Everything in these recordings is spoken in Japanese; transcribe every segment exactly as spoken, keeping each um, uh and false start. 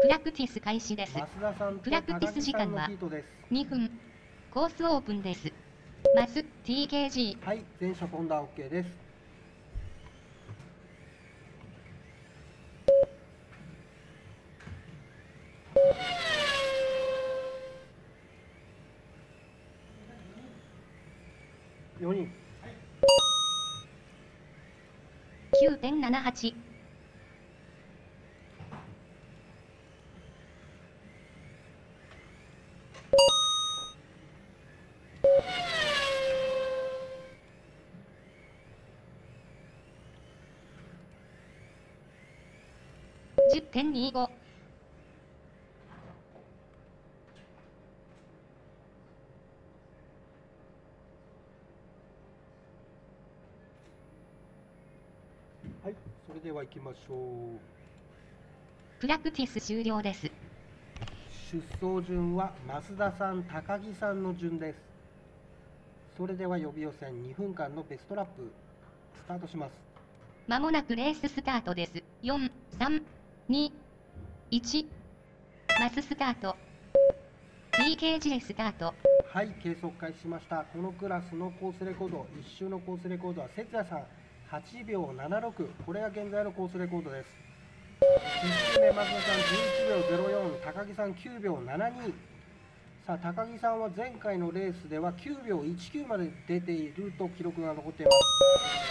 プラクティス開始です。 増田さんとプラクティス時間は高木さんのヒートです。 にふん。コースオープンです。マス ティーケージー。 はい、全車飛んだ OK です。よにん。 きゅうてんななはち。じゅってんにじゅうご。 はい、それでは行きましょう。 プラクティス終了です。 出走順は増田さん、高木さんの順です。それでは予備予選にふんかんのベストラップスタートします。 まもなくレーススタートです。よん、さん、に、いち。マススタート。ティーケージー スタート。 はい、計測開始しました。このクラスのコースレコード、いっ周のコースレコードは節也さんはちびょうななろく、これが現在のコースレコードです。いっ周目、増田さんじゅういちびょうゼロよん、高木さんきゅうびょうななに。さあ、高木さんは前回のレースではきゅうびょういちきゅうまで出ていると記録が残っています。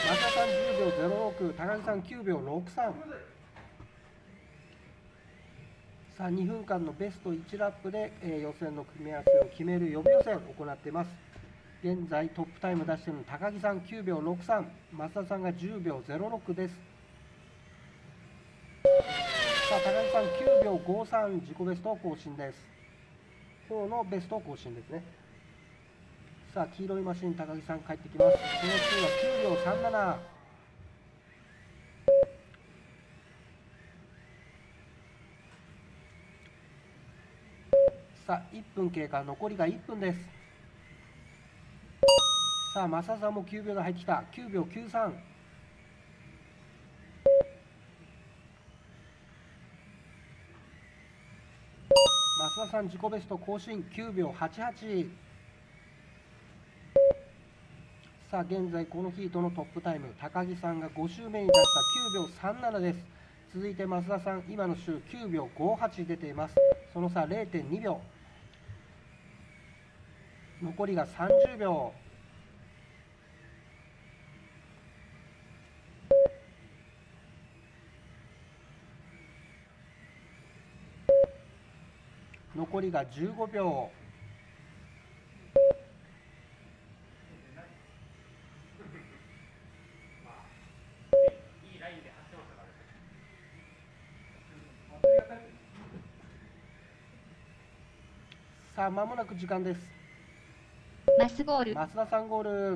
増田さんじゅうびょうゼロろく、高木さんきゅうびょうろくさん。さあ、にふんかんのベストいちラップで、えー、予選の組み合わせを決める予備予選を行っています。現在トップタイム出しているの高木さんきゅうびょうろくさん、増田さんがじゅうびょうゼロろくです。さあ、高木さんきゅうびょうごさん、自己ベストを更新です。今日のベストを更新ですね。さあ、黄色いマシン、高木さん帰ってきます。この次はきゅうびょうさんなな。さあ、いっぷん経過、残りがいっぷんです。さあ、増田さんもきゅうびょうが入ってきた。きゅうびょうきゅうさん。増田さん自己ベスト更新きゅうびょうはちはち。さあ、現在このヒートのトップタイム、高木さんがご周目に出したきゅうびょうさんななです。続いて増田さん、今の周きゅうびょうごはち出ています。その差 れいてんにびょう。残りがさんじゅうびょう。残りがじゅうごびょう。さあ、間もなく時間です。 マスゴール。 増田さんゴール。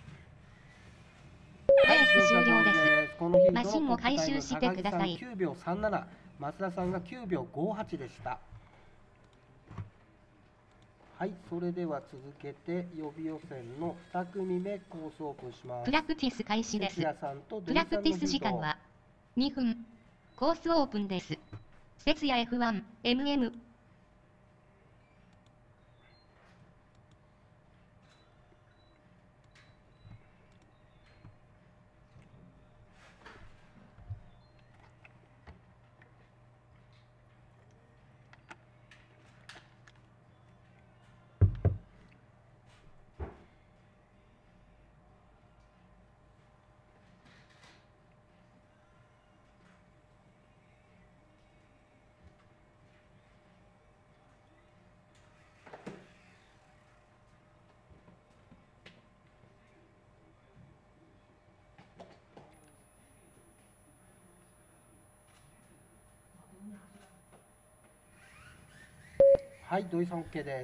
レース終了です。 このヒートのマシンを回収してください。 きゅうびょうさんなな、増田さんがきゅうびょうごはちでした。はい、それでは続けて予備予選のに組目コースオープンします。 プラクティス開始です。 哲也さんとプラクティス時間はにふん。コースオープンです。節也 エフワン、エムエム。 はい、土井さん OK です。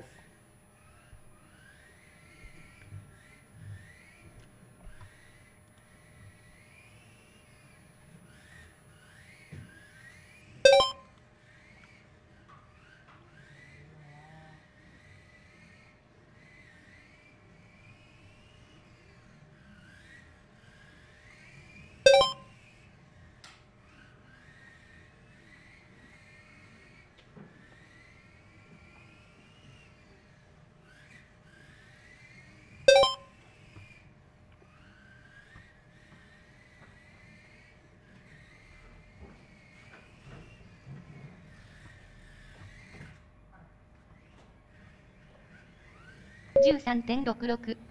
じゅうさんてんろくろく。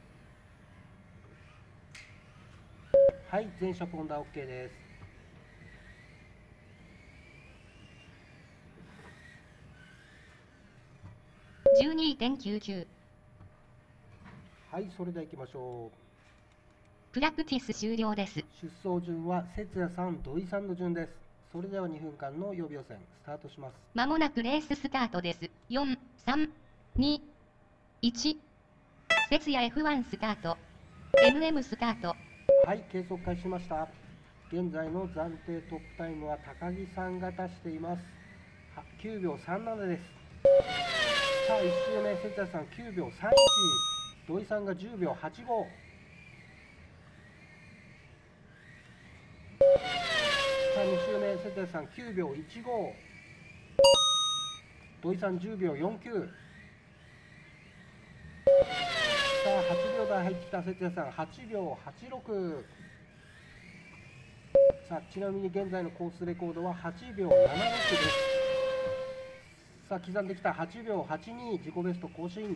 はい、全社ポンダー OK です。 じゅうにてんきゅうきゅう。 はい、それでは行きましょう。 プラクティス終了です。 出走順は節也さん、土井さんの順です。それではにふんかんの予備予選スタートします。 まもなくレーススタートです。よん、さん、に、いち。節也 エフワン スタート。エムエム スタート。 はい、計測開始しました。現在の暫定トップタイムは高木さんが出しています。きゅうびょうさんななです。さあいち周目、節也さんきゅうびょうさんいち、土井さんがじゅうびょうはちご。さあに周目、節也さんきゅうびょういちご、土井さんじゅうびょうよんきゅう。さあはちびょう台入ってきた節也さんはちびょうはちろく。さあちなみに現在のコースレコードははちびょうななろくです。さあ刻んできたはちびょうはちに、自己ベスト更新。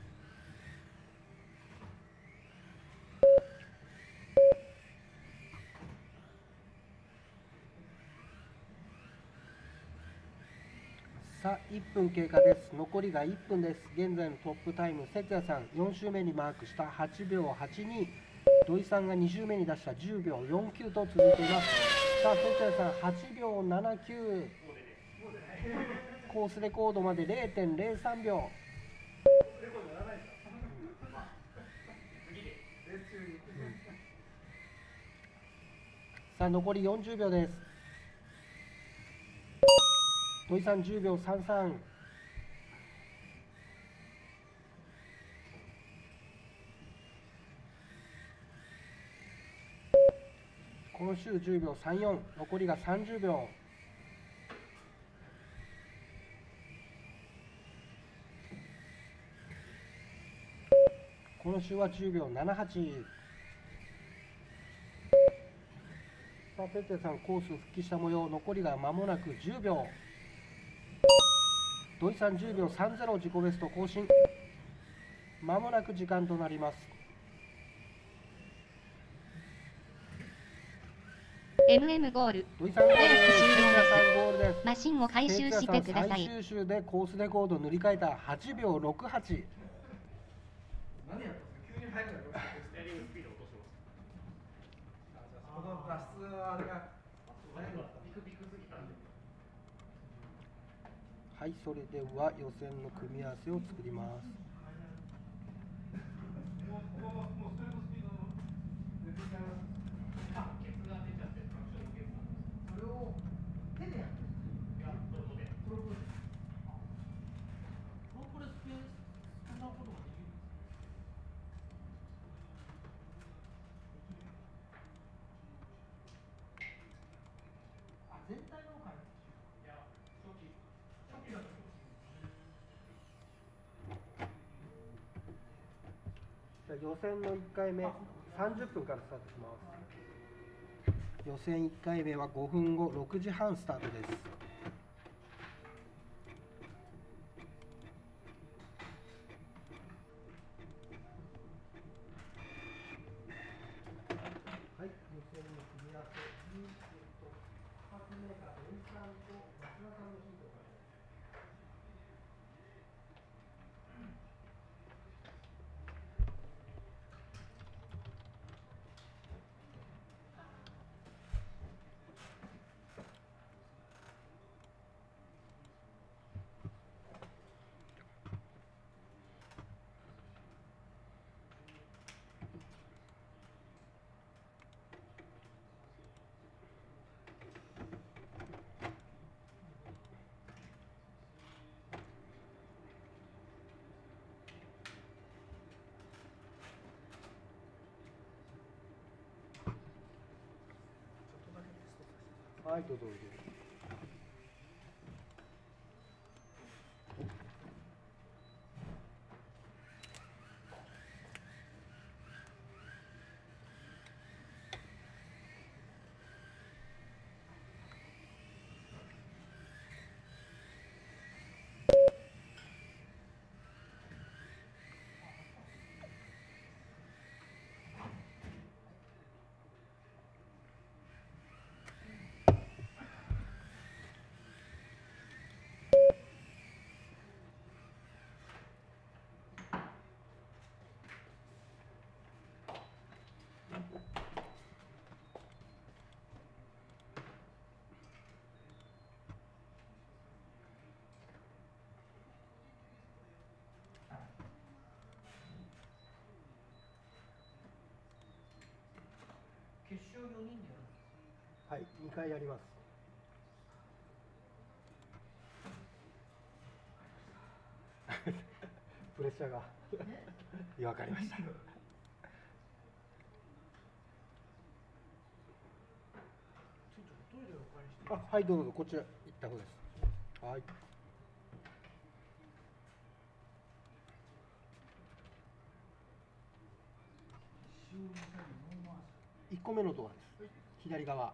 さあいっぷん経過です。残りがいっぷんです。現在のトップタイム、節也さんよん周目にマークしたはちびょうはちに、土井さんがに周目に出したじゅうびょうよんきゅうと続いています。さあ節也さんはちびょうななきゅう、コースレコードまで れいてんれいさんびょう。さあ残りよんじゅうびょうです。土井さんじゅうびょうさんさん。この週じゅうびょうさんよん、残りがさんじゅうびょう。この週はじゅうびょうななはち。さあ哲也さんコース復帰した模様、残りが間もなくじゅうびょう。土井さんじゅうびょうさんじゅう、自己ベスト更新。間もなく時間となります。 エムエム ゴール。 土井さんゴールです。 レース終了哲也さんゴールで。 ですす。 マシンを回収してくださ最い。 終週でコースレコードを塗り替えたはちびょうろくはち。 何やったんですか？急に速くなりました。ステアリングスピード落としてます。あ、じゃあそこの脱出はあれがピクピクすぎたんで。 はい、それでは予選の組み合わせを作ります。 もうここはもうストレートスピードの出てきます。あ、ケツが出ちゃってトラクションのケツなんです。それを手でやってる。いや、トルコで。トルコで。ロープレスでそんなことができるんですか？あ、全体の回。いや、初期初期だと。 予選のいっかいめさんじゅっぷんからスタートします。予選いっかいめはごふんご、ろくじはんスタートです。はい、予選の組み合わせ、に発目が土井さんと松田さんのシートから。はい、どうぞどうぞ。 応よにんでやるんです。 はい、にかいやります。プレッシャーがわかりました。 ちょっとトイレをお借りしていいですか。 あ、はい、どうぞ、こちら行った方です。はい。いっこめのドアです。左側。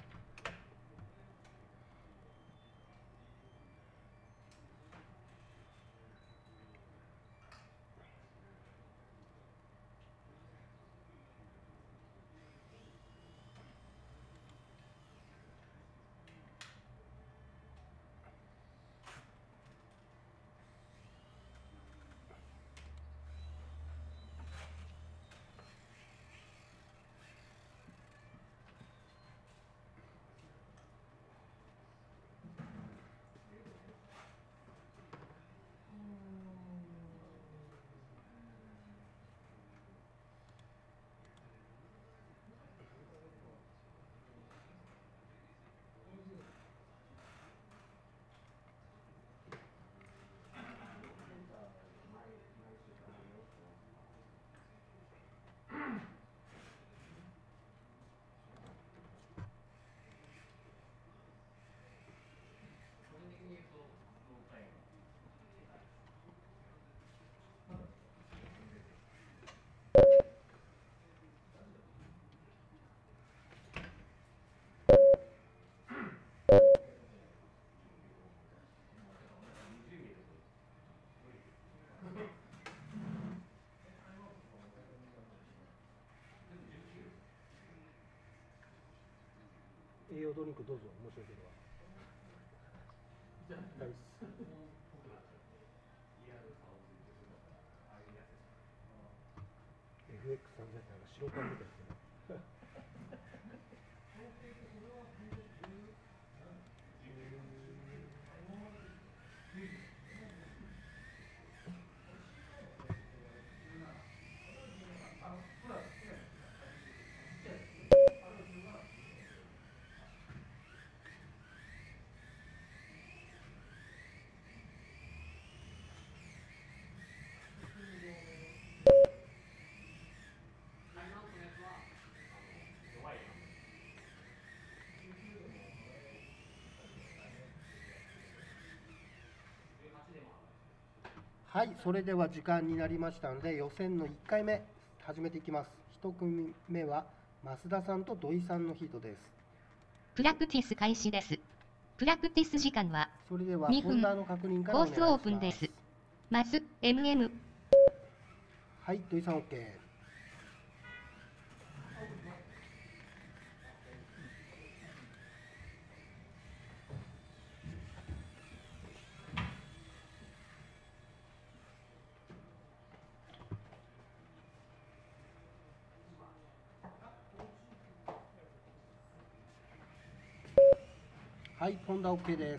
栄養ドリンクどうぞ、もしよければ。はい。エフエックスさんぜん なんか白パンみたいですね。はい、それでは時間になりましたので、予選のいっかいめ始めていきます。いち組目は増田さんと土井さんのヒートです。 プラクティス開始です。プラクティス時間はそれではにふん。 フォンダーの確認からコーお願いします。 スオープンです。マス エムエム。 はい、土井さん OK。はい、フォンダ OK です。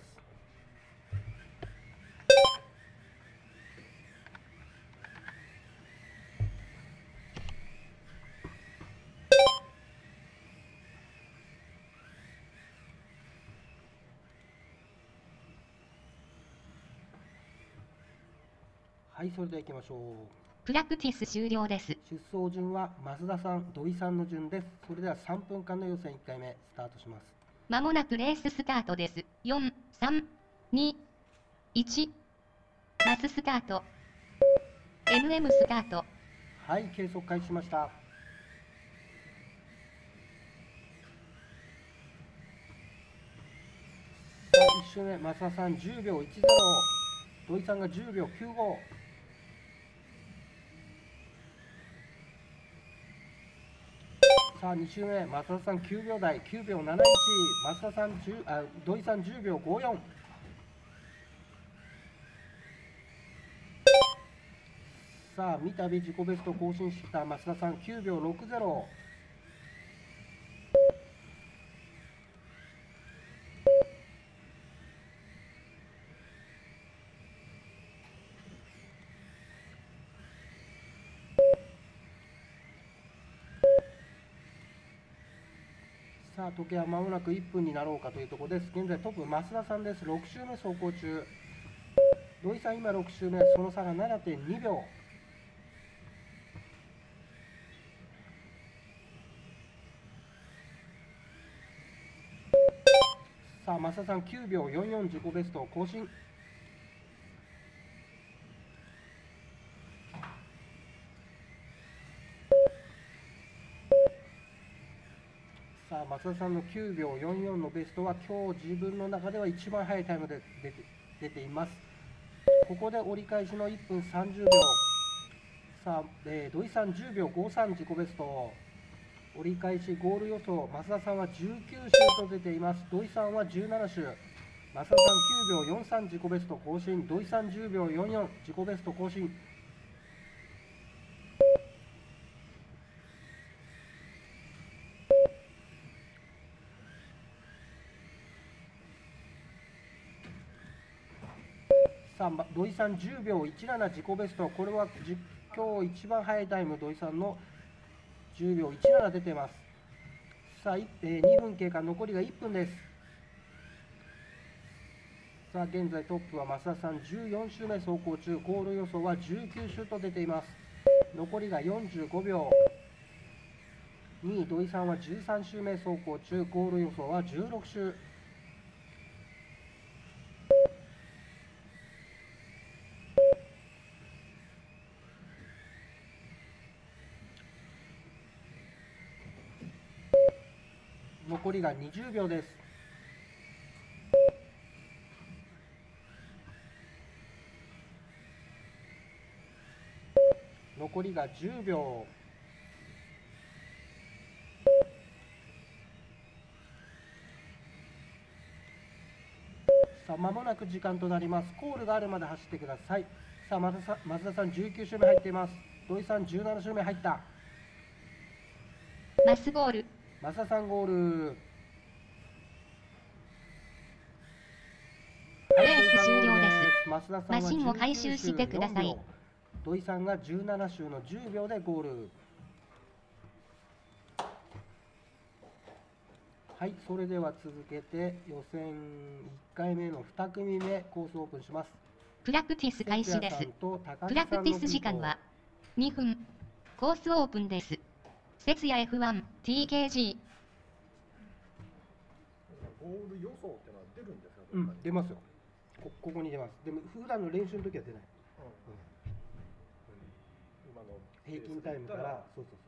はい、それでは行きましょう。 プラクティス終了です。 出走順は増田さん、土井さんの順です。それではさんぷんかんの予選いっかいめスタートします。 まもなくレーススタートです。よん、さん、に、いち。マススタート。エムエム スタート。 はい、計測開始しました。さあ、いっ周目、増田さんじゅうびょういちゼロ、土井さんがじゅうびょうきゅうご。さあ、に周目、増田さんきゅうびょう台、きゅうびょうなないち、増田さんじゅう、あ、土井さんじゅうびょうごよん。さあ、三度自己ベスト更新した増田さんきゅうびょうろくゼロ。 さあ時計は間もなくいっぷんになろうかというところです。現在トップ増田さんです。ろく周目走行中。土井さん今ろく周目、その差が ななてんにびょう。さあ増田さんきゅうびょうよんじゅうよん自己ベストを更新。さあ増田さんのきゅうびょうよんじゅうよんのベストは今日自分の中では一番速いタイムで出て出ています。ここで折り返しのいっぷんさんじゅうびょう。さあ、えー、土井さんじゅうびょうごじゅうさん自己ベスト。折り返しゴール予想、増田さんはじゅうきゅう周と出ています。土井さんはじゅうなな周。増田さんきゅうびょうよんじゅうさん自己ベスト更新。土井さんじゅうびょうよんじゅうよん自己ベスト更新。さあ土井さんじゅうびょういちなな自己ベスト、これは今日一番速いタイム、土井さんのじゅうびょういちなな出ています。さあ、えー、にふん経過、残りがいっぷんです。さあ現在トップは増田さんじゅうよん周目走行中、ゴール予想はじゅうきゅう周と出ています。残りがよんじゅうごびょう。にい土井さんはじゅうさん周目走行中、ゴール予想はじゅうろく周。残りがにじゅうびょうです。残りがじゅうびょう。さあ間もなく時間となります。コールがあるまで走ってください。さあ増田さん、増田さんじゅうきゅう周目入っています。土井さんじゅうなな周目入った。 マスゴール。 増田さんゴール。 レース終了です。 増田さんはマシンを回収してください。 土井さんがじゅうなな周のじゅうびょうでゴール。はい、それでは続けて予選いっかいめのに組目コースオープンします。 プラクティス開始です。プラクティス時間はにふん。コースオープンです。節也 エフワン、ティーケージー。ゴール予想ってのは出るんですか？ うん、出ますよ。こ, ここに出ます。でも普段の練習の時は出ない。うんうん、 今の平均タイムから、そうそうそう。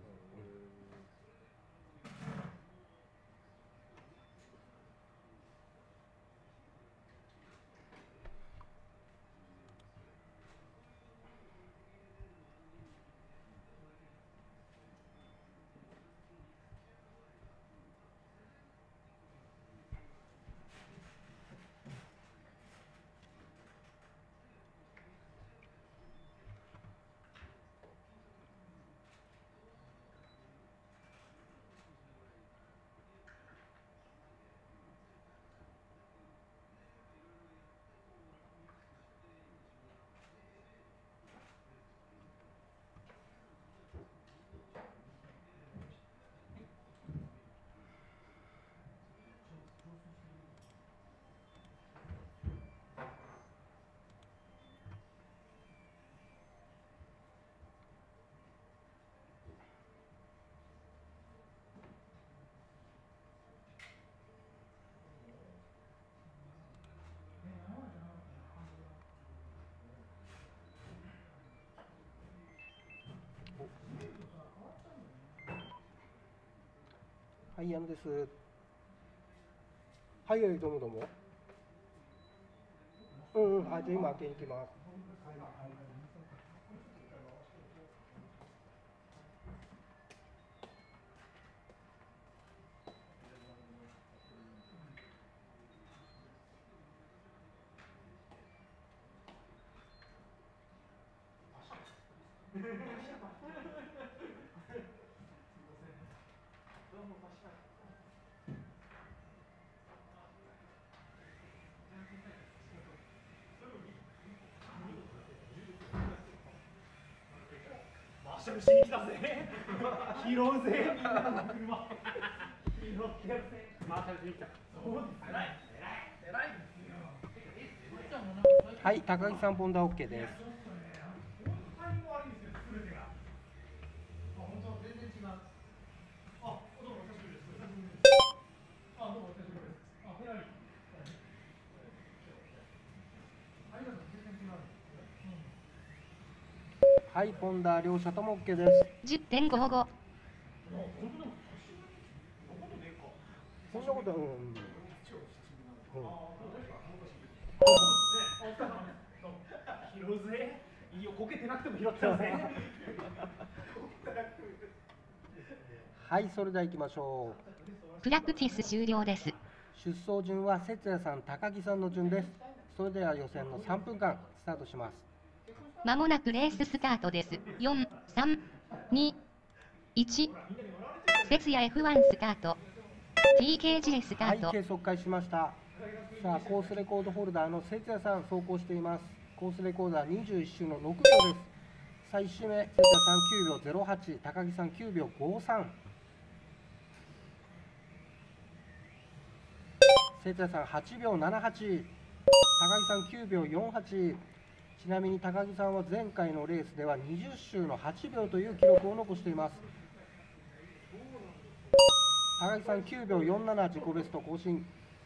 はい、矢野です。はい、どうもどうも。うんうん、あ、じゃあ今開けに行きます。 マーシャルしに来たぜ。拾うぜ、みんなの車。 はい、高木さんポンダ OK です。はい、ポンダ両者とも OK です。 じゅってんごご。 そんなことは、うん。うん拾うぜ。いいよ、こけてなくても拾ったぜ。 はい、それでは行きましょう。 プラクティス終了です。 出走順は節也さん、高木さんの順です。それでは予選のさんぷんかんスタートします。 まもなくレーススタートです。よん、さん、に、いち。節也 エフワン スタート。ティーケージェー スタはい、 ート。 計測開しました。さあ、コースレコードホルダーの節也さん走行しています。コースレコーダーにじゅういっ周のろくびょうです。さあ、いち周目、節也さんきゅうびょうゼロはち、高木さんきゅうびょうごさん。節也さんはちびょうななはち、高木さんきゅうびょうよんはち。ちなみに高木さんは前回のレースではにじゅっ周のはちびょうという記録を残しています。高木さんきゅうびょうよんなな、自己ベスト更新。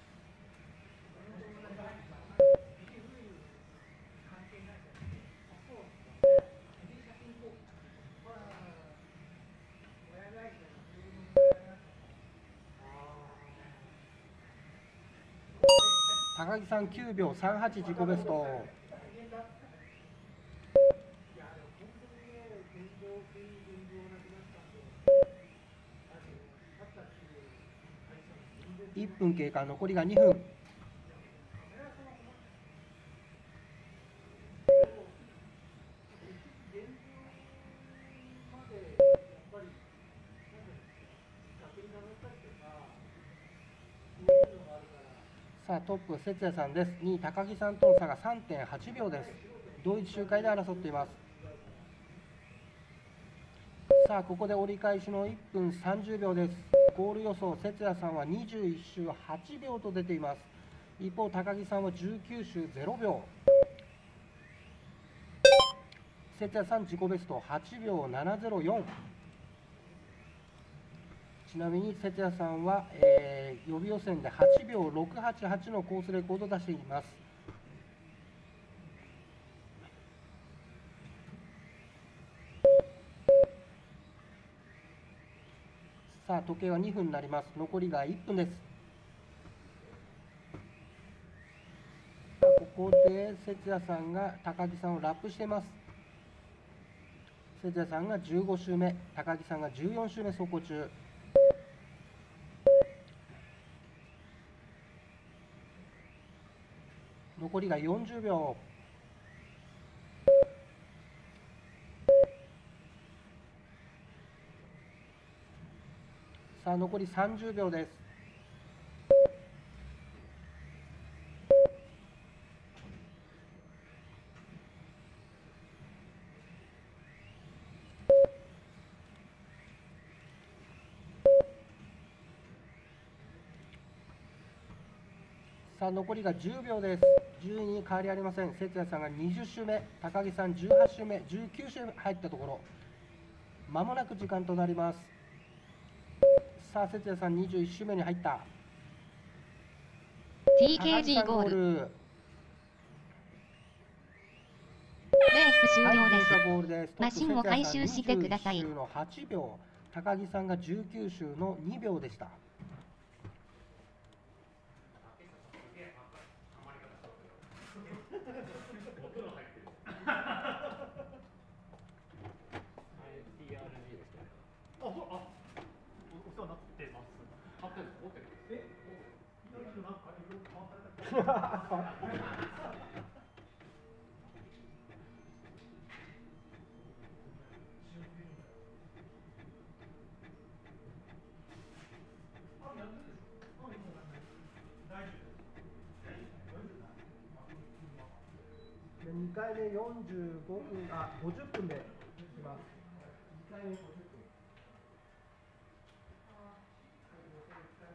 高木さんきゅうびょうさんはち、自己ベスト。いっぷん経過、残りがにふん。さあ、トップ節也さんです。にい高木さんとの差が さんてんはちびょうです。同一周回で争っています。さあ、ここで折り返しのいっぷんさんじゅうびょうです。ゴール予想、節也さんはにじゅういっ周はちびょうと出ています。一方、高木さんはじゅうきゅう周ゼロびょう。節也さん自己ベストはちびょうななぜろよん。ちなみに節也さんは、えー、予備予選ではちびょうろくはちはちのコースレコードを出しています。さあ、時計はにふんになります。残りがいっぷんです。ここで節也さんが高木さんをラップしています。節也さんがじゅうご周目、高木さんがじゅうよん周目走行中。残りがよんじゅうびょう。さあ、残りさんじゅうびょうです。さあ、残りがじゅうびょうです。順位に変わりありません。節也さんがにじゅう周目、高木さんじゅうはち周目、じゅうきゅう周目入ったところ、まもなく時間となります。さあ、節也さんにじゅういち周目に入った。 ティーケージー ゴール。レース終了です。 はい、ゴールです。 マシンを回収してください。 にじゅういち周のはちびょう、高木さんがじゅうきゅう周のにびょうでした。にかいめよんじゅうごふん、あ、ごじゅっぷんでいきます。にかいめごじゅっぷん。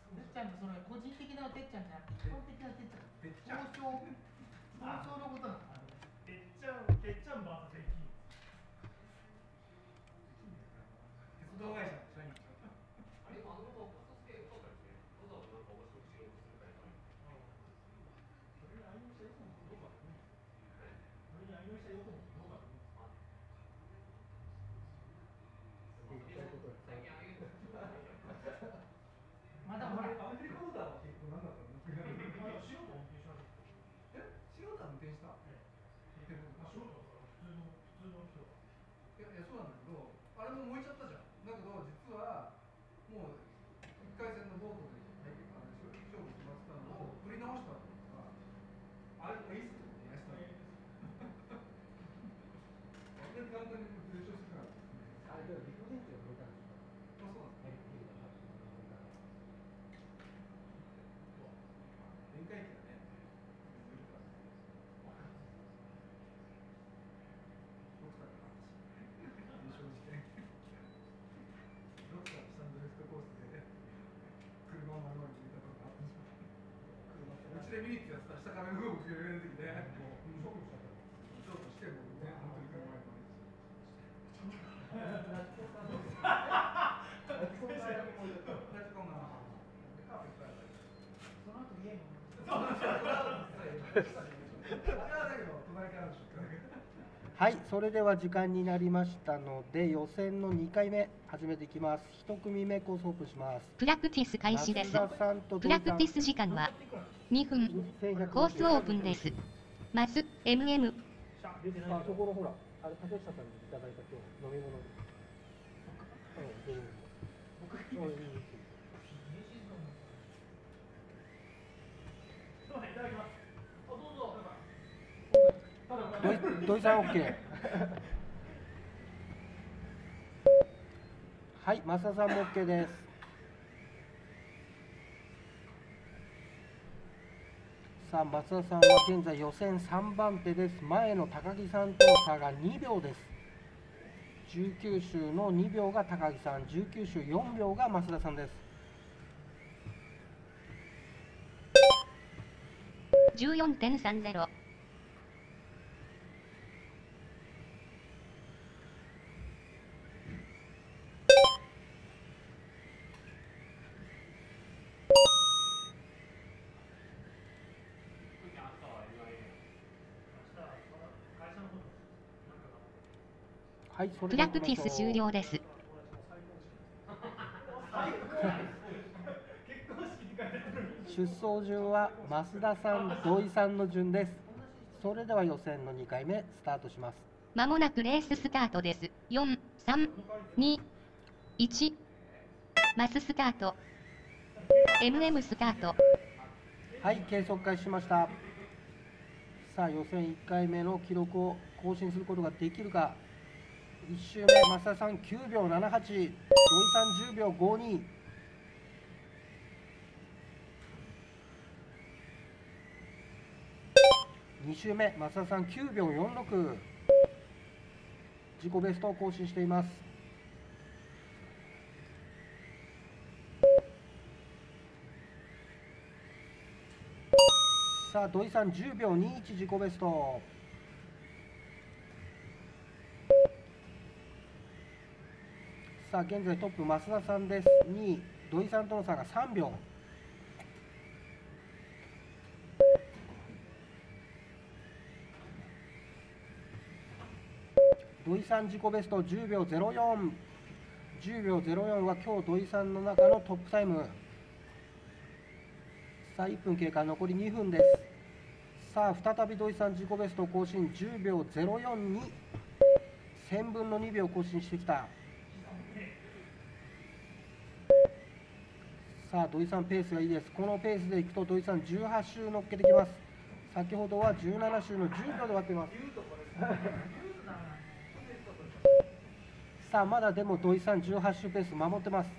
てっちゃんのそれ個人的なてっちゃんじゃなくて基本的なてっちゃん。てっちゃん。交渉。交渉のことなの。てっちゃん、てっちゃんバーサス駅。鉄道会社の社員。あれ、あの子、バスステーとかですね。わざわざなんか面白くしようとするから。それに愛用したよくもどうかと思う。それに愛用したよくもどうかと思う。まだほら、アメリカオーダーは結構なんだったの？素人運転しました。え？素人運転した？ええ。素人は普通の普通の人は。いやいやそうなんだけど、あれも燃えちゃったじゃん。だけど実はもう一回戦のボートで勝負決まってたのを取り直したわけだから、あれもエースってことやしたの。あんなに簡単に優勝するから。あれで陸電池が取れたんですか？あ、そうなんですか。電解機だね。ドクターかな。優勝して。ドクター下のドリフトコースで車を丸々入れたことがあったんですよ。うちで見に行ってやつは下から動く揺れる時で、もうショックしちゃった。ショックしてもね、本当に車に乗って。 はい、それでは時間になりましたので、予選のにかいめ始めていきます。いち組目コースオープンします。 プラクティス開始です。プラクティス時間はにふん。コースオープンです。マス エムエム。 あそこのほら、あれ竹下さんにいただいた今日飲み物。土井さん OK。はい、増田さんも OK です。さあ、増田さんは現在予選さんばん手です。前の高木さんとの差がにびょうです。じゅうきゅう周のにびょうが高木さん、じゅうきゅう周よんびょうが増田さんです。 じゅうよんてんさんゼロ。 はい、それプラクティス終了です。 出走順は増田さん、土井さんの順です。それでは予選のにかいめスタートします。 まもなくレーススタートです。よん、さん、に、いち。マススタート。エムエム スタート。 はい、計測開始しました。さあ、予選いっかいめの記録を更新することができるか。いち周目、増田さんきゅうびょうななはち、土井さんじゅうびょうごに。に周目、増田さんきゅうびょうよんろく。自己ベストを更新しています。さあ、土井さんじゅうびょうにいち、自己ベスト。さあ、現在トップ増田さんです。にい、土井さんとの差がさんびょう。土井さん自己ベストじゅうびょうゼロよん。じゅうびょうゼロよんは今日土井さんの中のトップタイム。さあ、いっぷん経過、残りにふんです。さあ、再び土井さん自己ベスト更新、じゅうびょうゼロよんにせんぶんのにびょう更新してきた。さあ、土井さんペースがいいです。このペースでいくと土井さんじゅうはち周乗っけてきます。先ほどはじゅうなな周のじゅうびょうで終わっています。さあ、まだでも土井さんじゅうはち周ペース守ってます。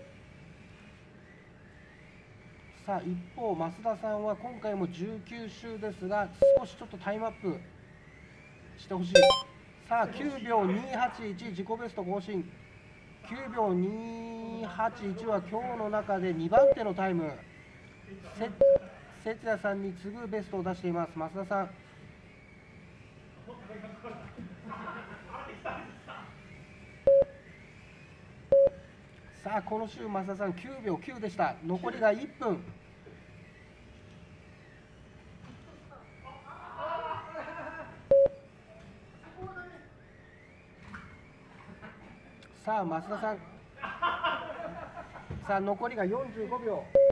さあ、一方増田さんは今回もじゅうきゅう周ですが、少しちょっとタイムアップしてほしい。さあ、きゅうびょうにはちいち、自己ベスト更新。きゅうびょうににはちいちは今日の中でにばん手のタイム。せ節也さんに次ぐベストを出しています。増田さん。さあこの週増田さんきゅうびょうきゅうでした。残りがいっぷん。さあ増田さん、さあ残りがよんじゅうごびょう。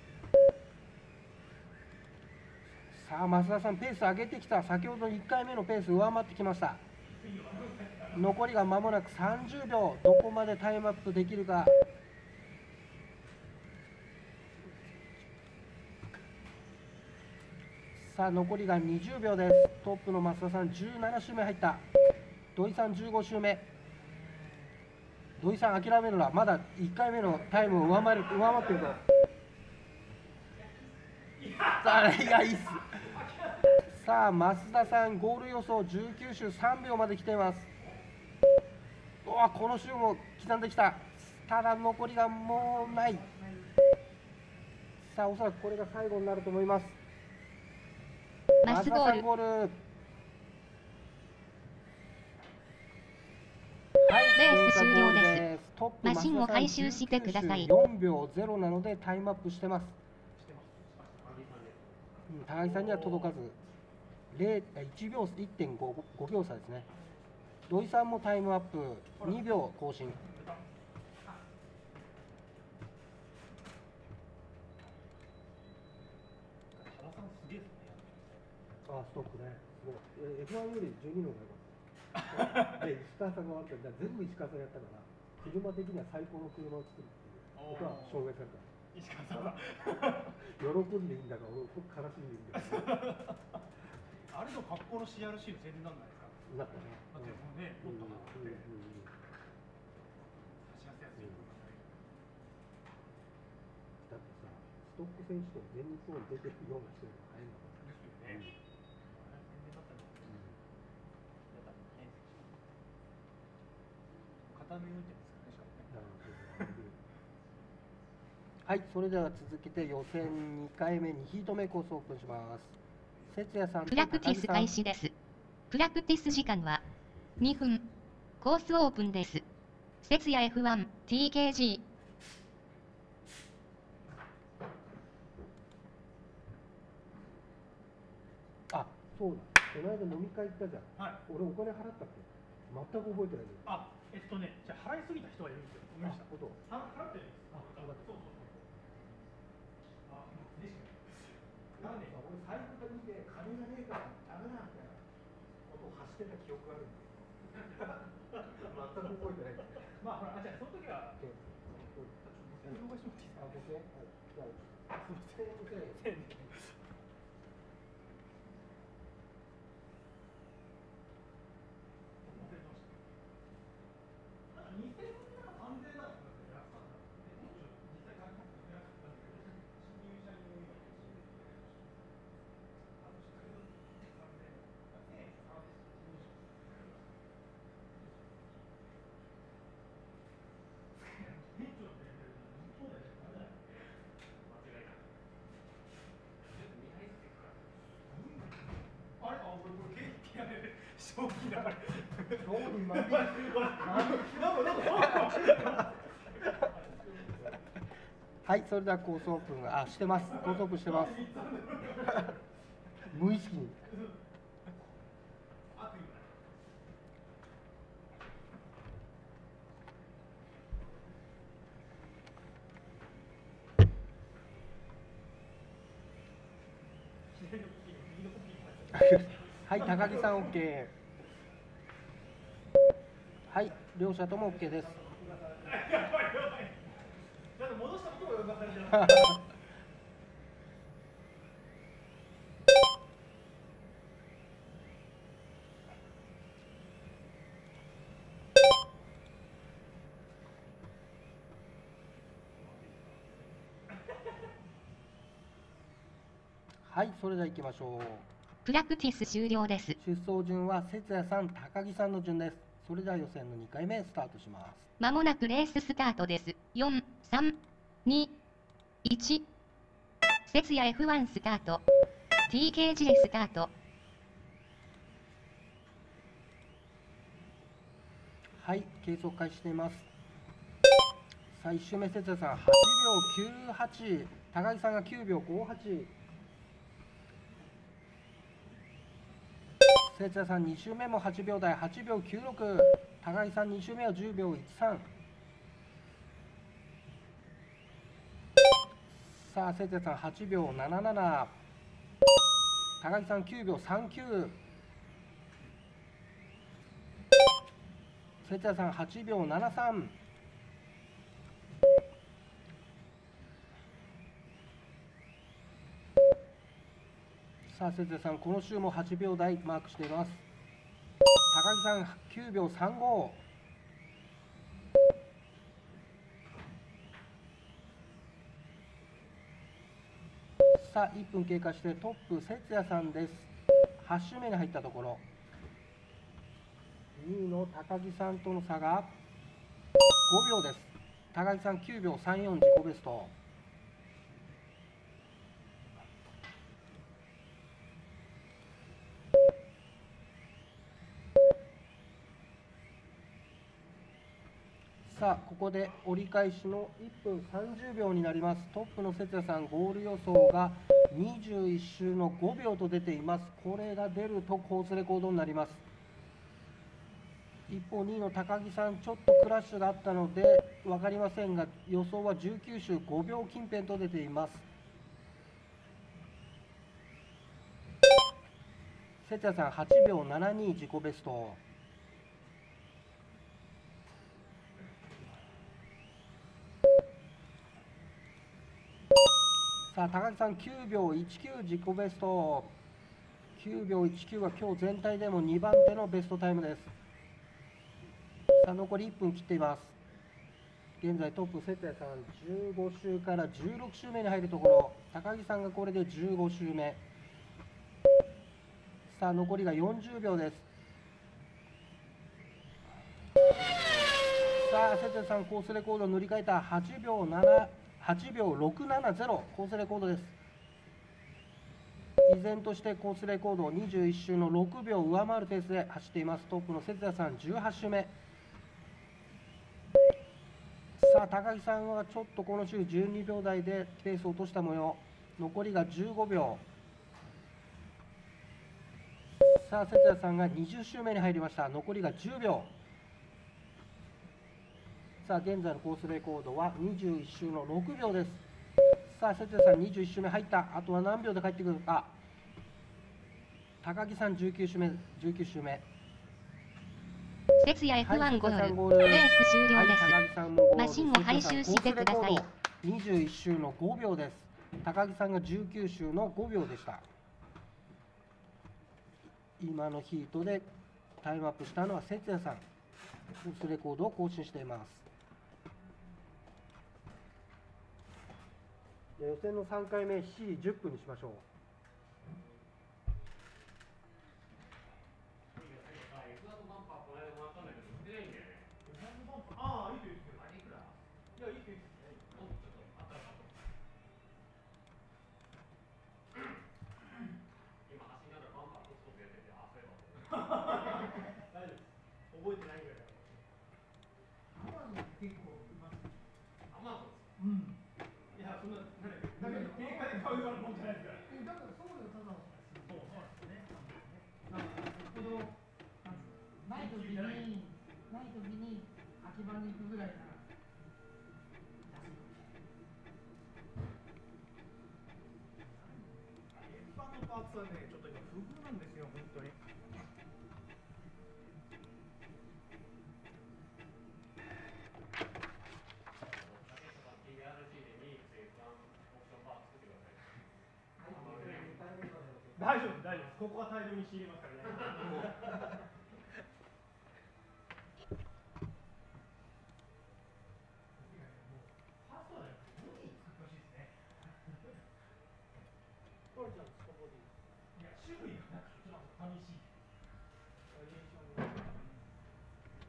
さあ増田さんペース上げてきた。先ほどいっかいめのペース上回ってきました。残りが間もなくさんじゅうびょう。どこまでタイムアップできるか。さあ残りがにじゅうびょうです。トップの増田さんじゅうななしゅうめ入った。土井さんじゅうごしゅうめ。土井さん諦めるな。まだいっかいめのタイムを上回る上回ってると。さあいやいいっす。さあ増田さんゴール予想じゅうきゅうしゅうさんびょうまで来ています。おわこの週も刻んできた。ただ残りがもうない。さあおそらくこれが最後になると思います。 マスゴール。 ゴール。はい、 レース終了です。 トップマシンを回収してください。 よんびょうゼロなのでタイムアップしてます。うん、高木さんには届かず、いちびょういってんごびょう差ですね。土井さんもタイムアップにびょう更新。あ、ストックね。すごい。エフワン よりじゅうにの方が良かった。で石川さんが悪かった。全部石川さんやったから、車的には最高の車を作るっていうことは証明された。 石川さんは喜んでいいんだか、悲しんでいいんだか。 あれの格好の シーアールシー の宣伝なんないですか。 なったね。 だってもうね、もっとなって走らせやすい。 だってさ、ストック選手権全日本に出てるような人が早いんだから。 ですよね。片目運転ですからね、しかもね。 はい、それでは続けて予選にかいめにヒートメコースオープンします。節也さんとプラクティス開始です。プラクティス時間はにふん。コースオープンです。節也 エフワン、ティーケージー。 あ、そうだ。この間飲み会行ったじゃん。 はい。 俺お金払ったっけ？全く覚えてないね。 あ、えっとね、じゃあ払いすぎた人がいるんですよ。ごめんなさい。 こと。 払ってるんです。 あ、そうだった。 そうそうそう。あ、嬉しい。 なんでさ、俺財布が見て金がねえからダメだみたいなことを発してた記憶があるんだよ。全く覚えてない。 まあほら、あ、じゃあその時は。 で、 動かしてもらっていいですか。 あ、僕ね。はい。じゃあ、すみません。 正気だから。 勝利まで。はい、それではコースオープン、あ、してます。コースオープンしてます。無意識に。はい、高木さん OK。はい、両者とも OK です。 戻したこともよかったじゃん。 はい、それでは行きましょう。 プラクティス終了です。 出走順は節也さん、高木さんの順です。 それでは予選のにかいめスタートします。 まもなくレーススタートです。よん、さん、に、いち。節也 エフワン スタート。ティーケージェ スタート。 はい、計測開始しています。さあ、いっ周目、節也さんはちびょうきゅうはち、高木さんがきゅうびょうごはち。節也さんに周目もはちびょう台、はちびょうきゅうろく。高木さんに周目はじゅうびょういちさん。さあ、節也さんはちびょうなななな。高木さんきゅうびょうさんきゅう。節也さんはちびょうななさん。さあ、節也さんこの週もはちびょう台マークしています。高木さんきゅうびょうさんご。さあ、いっぷん経過してトップ節也さんです。はち周目に入ったところ、にいの高木さんとの差がごびょうです。高木さんきゅうびょうさんよん、自己ベスト。さあ、ここで折り返しのいっぷんさんじゅうびょうになります。トップの節也さん、ゴール予想がにじゅういっ周のごびょうと出ています。これが出るとコースレコードになります。一方、にいの高木さん、ちょっとクラッシュがあったので分かりませんが、予想はじゅうきゅう周ごびょう近辺と出ています。節也さんはちびょうななに、自己ベスト。さあ、高木さんきゅうびょういちきゅう、自己ベスト。きゅうびょういちきゅうは今日全体でもにばん手のベストタイムです。さあ、残りいっぷん切っています。現在トップ節也さんじゅうご周からじゅうろく周目に入るところ、高木さんがこれでじゅうご周目。さあ、残りがよんじゅうびょうです。さあ、節也さんコースレコードを塗り替えたはちびょうなな、はちびょうろくななゼロ、コースレコードです。依然としてコースレコードをにじゅういっ周のろくびょう上回るペースで走っています。トップの節也さんじゅうはち周目。さあ、高木さんはちょっとこの週じゅうにびょう台でペースを落とした模様。残りがじゅうごびょう。さあ、節也さんがにじゅう周目に入りました。残りがじゅうびょう。さあ、現在のコースレコードはにじゅういっ周のろくびょうです。さあ、節也さんにじゅういっ周目入った。あとは何秒で帰ってくるか。高木さんじゅうきゅう周目、じゅうきゅう周目。 節也 エフワン ゴはい、 ール。レース終了です。 はい、高木さんもゴール。 マシンを回収してください。 にじゅういっ周のごびょうです。高木さんがじゅうきゅう周のごびょうでした。今のヒートでタイムアップしたのは節也さん。コースレコードを更新しています。予選のさんかいめ、しちじじゅっぷんにしましょう。 ああ、いいといいですよ。あれいくら？いや、いいといいですよ。もっとちょっとあったら。今走りながらバンパーコツコツやってて、あ、そういえば。大丈夫です。覚えてないぐらいだから。アマゾン結構います。アマゾン。うん。いや、そんな、なんだっけ、だけど定価で買うようなもんじゃないですから。だからそうよ、ただの。そう、そうですね。だから、よっぽど、ない時に、ない時に。秋葉に行くぐらいなら安いかもしれない。一般のパーツはね、ちょっと今不遇なんですよ、本当に。大丈夫、大丈夫。ここは大量に仕入れますからね。いや、種類がなくて、ちょっと寂しい。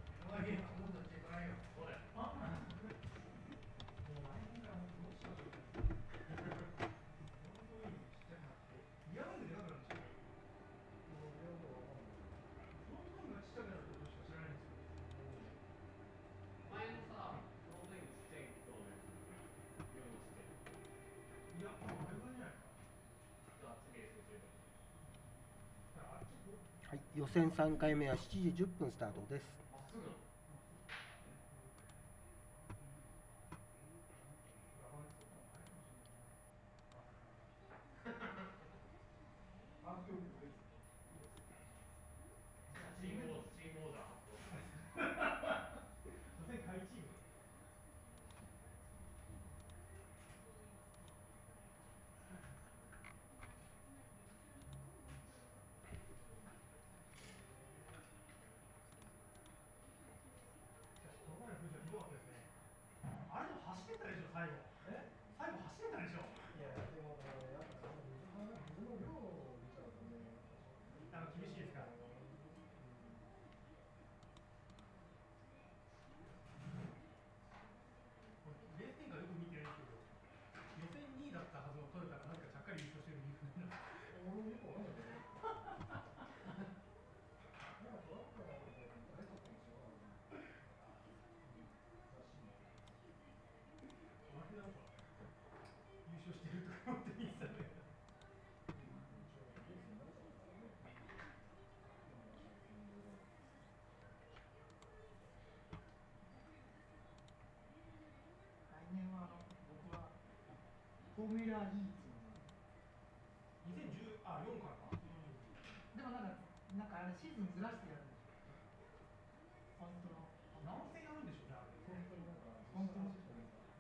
はい、予選さんかいめはしちじじゅっぷんスタートです。 あれでも走ってたでしょ、最後。え最後走ってたでしょ。いや、でも、やっぱ水の量を見ちゃうとね、あの厳しいですか。レース展開よく見てないけど、予選にいだったはずのトヨタがなんかちゃっかり優勝してる理由な。俺もよくわかんないけど。優勝してるとか思って見てたね。来年はあの僕はフォーミュラ E っていうのがにせんじゅうあよんからか。でもなんかなんかあれシーズンずらしてやるんでしょ。本当の何戦やるんでしょうねあれ。本当の本当の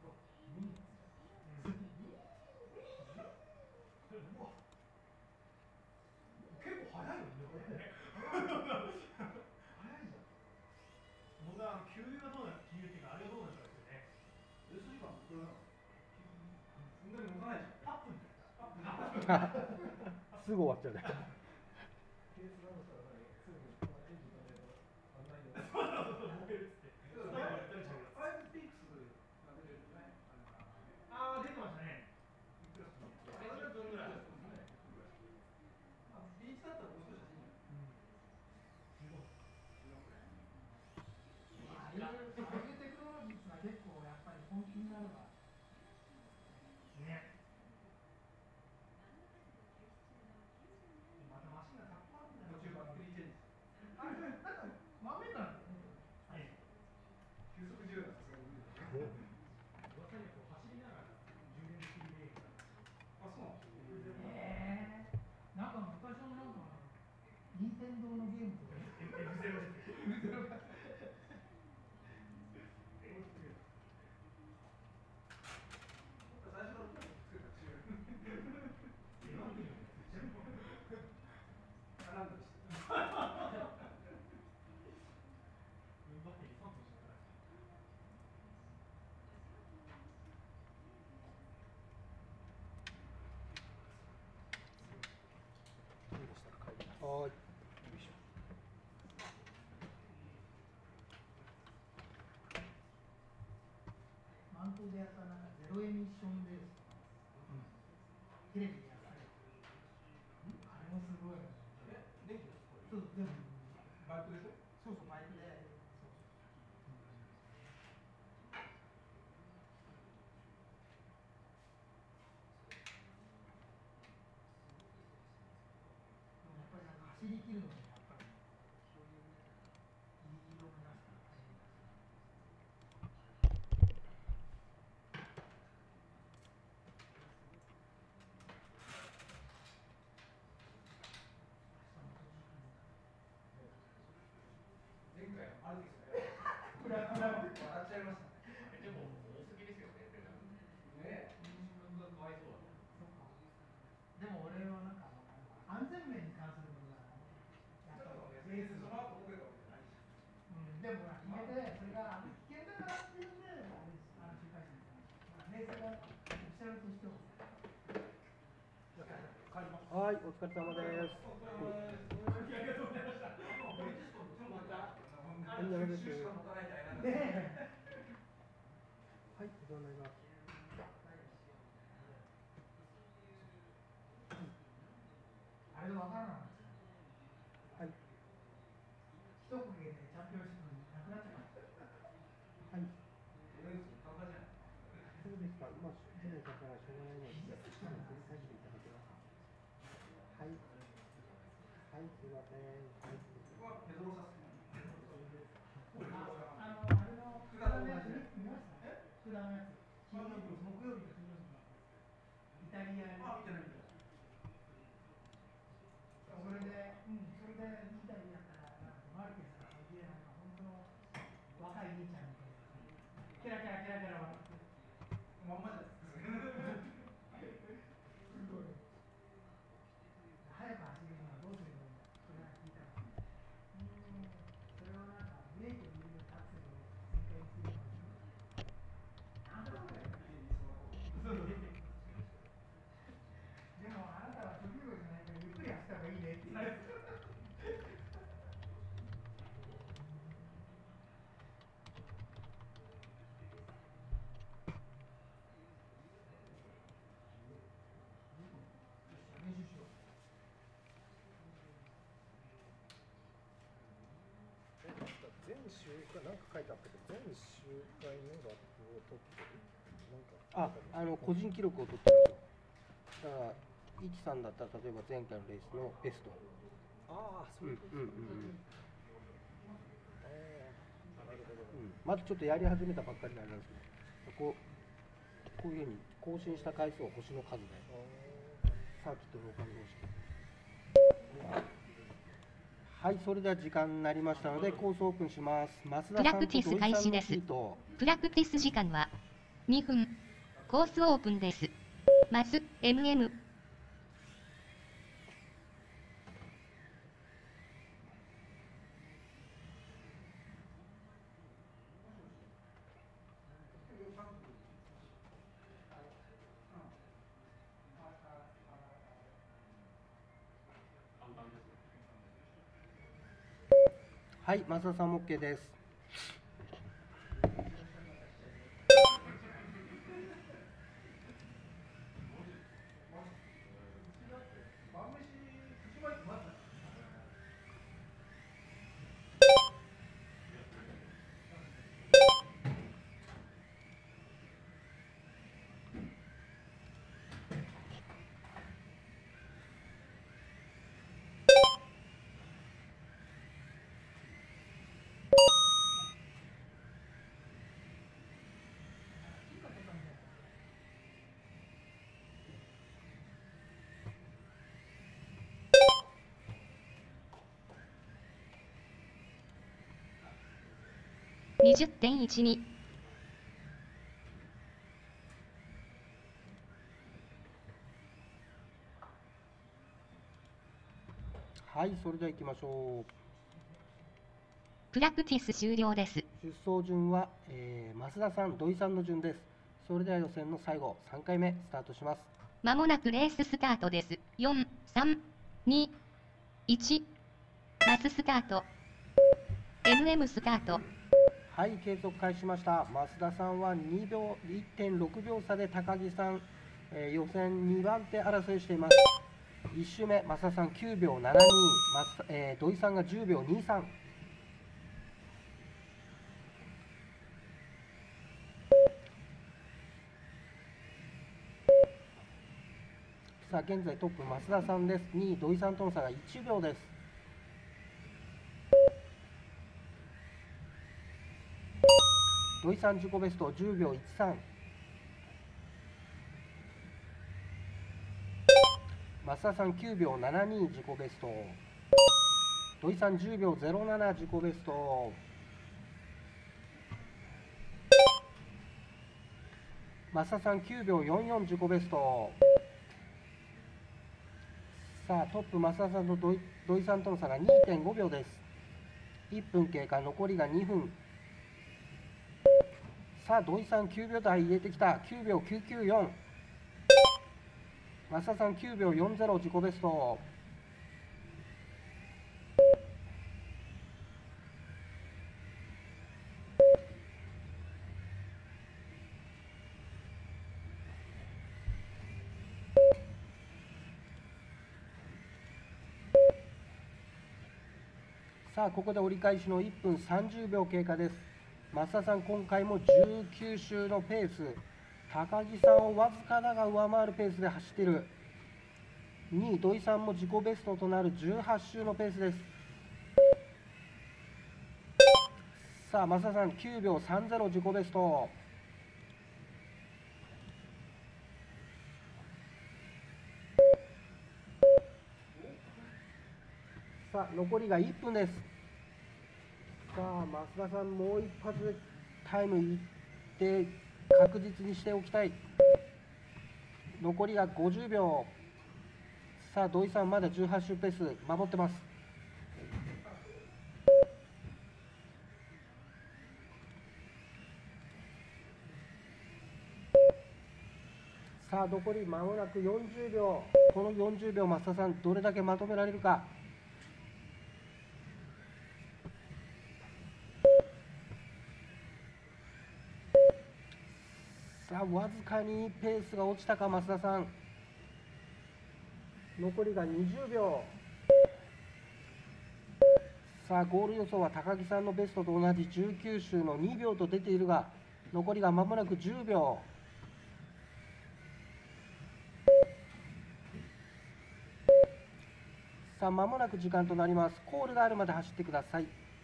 結構早いよね。早いじゃん。僕は給油がどうな給油っていうかあれがどうなったかですよね。レース時間これなの。そんなに持たないじゃん。はっぷん。 すぐ終わっちゃうね。 ケースダウンしたらすぐエンジンかけると危ないよ。そうそうそう燃えるっつって。ファイブピークスが出てるね。ああ出てましたね。あれがどれぐらいですかね。ビーチだったらもう少し走るんじゃない。ああいうああいうテクノロジーってのは結構やっぱり本気になるわ。ね。またマシンがかっこ悪くなる。途中バッテリーチェンジ。あれなんか真上なんだよね。はい。急速充電はさすがに無理だね。噂にはこう走りながら充電できるレールが。あ、そうなんですか。ええー。なんか昔のなんか任天堂のゲームとか。エフゼロ エフゼロが。最初の頃作った中学。なんでよ。絡んだりして。バッテリーさんぷんしかない。 はい。 マントでやったなんかゼロエミッションレースとか、テレビでやったり、あれもすごい。え、電気ですか。そう、全部。バイクでしょ。そうそう、バイクで。そうそう。でもやっぱりなんか走り切るのにやっぱりそういうギリギリを目指すから大変だし。前回あれですよね。これは笑っちゃいました。でも多すぎですよね。ねえ。自分がかわいそうだ。そうか。でも俺はなんか安全面に関することだから。やっぱりレースその後僕がわけじゃないし。うん。でもほら決めてそれが危険だからっていうんであれあの周回数まあねそれがオフィシャルとしても。 はい、お疲れ様です。 ありがとうございました。 お疲れ様です。 ねはい、お世話になります。 あれで分からなかった。 はい。 一区切りでチャンピオンシップなくなっちゃった。 はい。 簡単じゃない。 そうですか。まあ、出ないからしょうがないので、繰り返していただけますか。はい。ははい、すいません。はい。 ペドロサス。 あの、あれの福田のやつ見ました？福田のやつ。金曜日、木曜日か金曜日か。イタリアに。 あ、見てないみたい。 それで、うん、それでイタリアから、なんかマルケスがすげえなんか本当の若い兄ちゃんみたいな。ケラケラケラケラ笑って。 まんまじゃないですか。 すごい。早く走るのはどうすればいいんだ。それは聞いたら。うん、それはなんかブレーキを入れるアクセルを旋回するのが。なんだろうね。でもあなたは職業じゃないからゆっくり走った方がいいねって言われて。練習しよう。 全周回なんか書いてあったけど、全周回のラップを取ってる。なんかあ、あの個人記録を取ってるんですよ。だからイキさんだったら例えば前回のレースのベスト。ああ、そういうこと。うんうんうん。ええ、なるほど。うん。まだちょっとやり始めたばっかりなんですけど、こうこういうふうに更新した回数を星の数で。サーキットローカル方式。はい、それでは時間になりましたのでコースオープンします。増プラクティス開始です。プラクティス時間はにふん。コースオープンです。マス エムエム。 はい、増田さんも OK です。 にじゅってんいちに。 はい、それでは行きましょう。 プラクティス終了です。 出走順は、えー、増田さん、土井さんの順です。それでは予選の最後、さんかいめスタートします。 まもなくレーススタートです。よん、さん、に、いち。マススタート。エムエム スタート。 はい、計測開始しました。増田さんはにびょう、いってんろくびょう差で高木さん、えー、予選にばん手争いしています。いち周目、増田さんきゅうびょうななに、えー、土井さんがじゅうびょうにじゅうさん。さあ、現在トップ増田さんです。にい土井さんとの差がいちびょうです。土井さん自己ベストじゅうびょういちさん。増田さんきゅうびょうななに自己ベスト。土井さんじゅうびょうゼロなな自己ベスト。増田さんきゅうびょうよんじゅうよん自己ベスト。さあトップ増田さんと土井、土井さんとの差が にてんごびょうです。いっぷん経過、残りがにふん。さあ土井さんきゅうびょう台入れてきた。きゅうびょうきゅうきゅうよん。増田さんきゅうびょうよんじゅう自己ベスト。さあここで折り返しのいっぷんさんじゅうびょう経過です。増田さん今回もじゅうきゅう周のペース。高木さんをわずかだが上回るペースで走っている。 にい土井さんも自己ベストとなるじゅうはち周のペースです。さあ増田さんきゅうびょうさんじゅう自己ベスト。さあ残りがいっぷんです。さあ増田さんもう一発でタイムいって確実にしておきたい。残りがごじゅうびょう。さあ土井さんまだじゅうはち周ペース守ってます。さあ残り間もなくよんじゅうびょう。このよんじゅうびょう増田さんどれだけまとめられるか。さあわずかにペースが落ちたか増田さん。残りがにじゅうびょう。さあゴール予想は高木さんのベストと同じじゅうきゅう周のにびょうと出ているが、残りが間もなくじゅうびょう。さあ間もなく時間となります。コールがあるまで走ってください。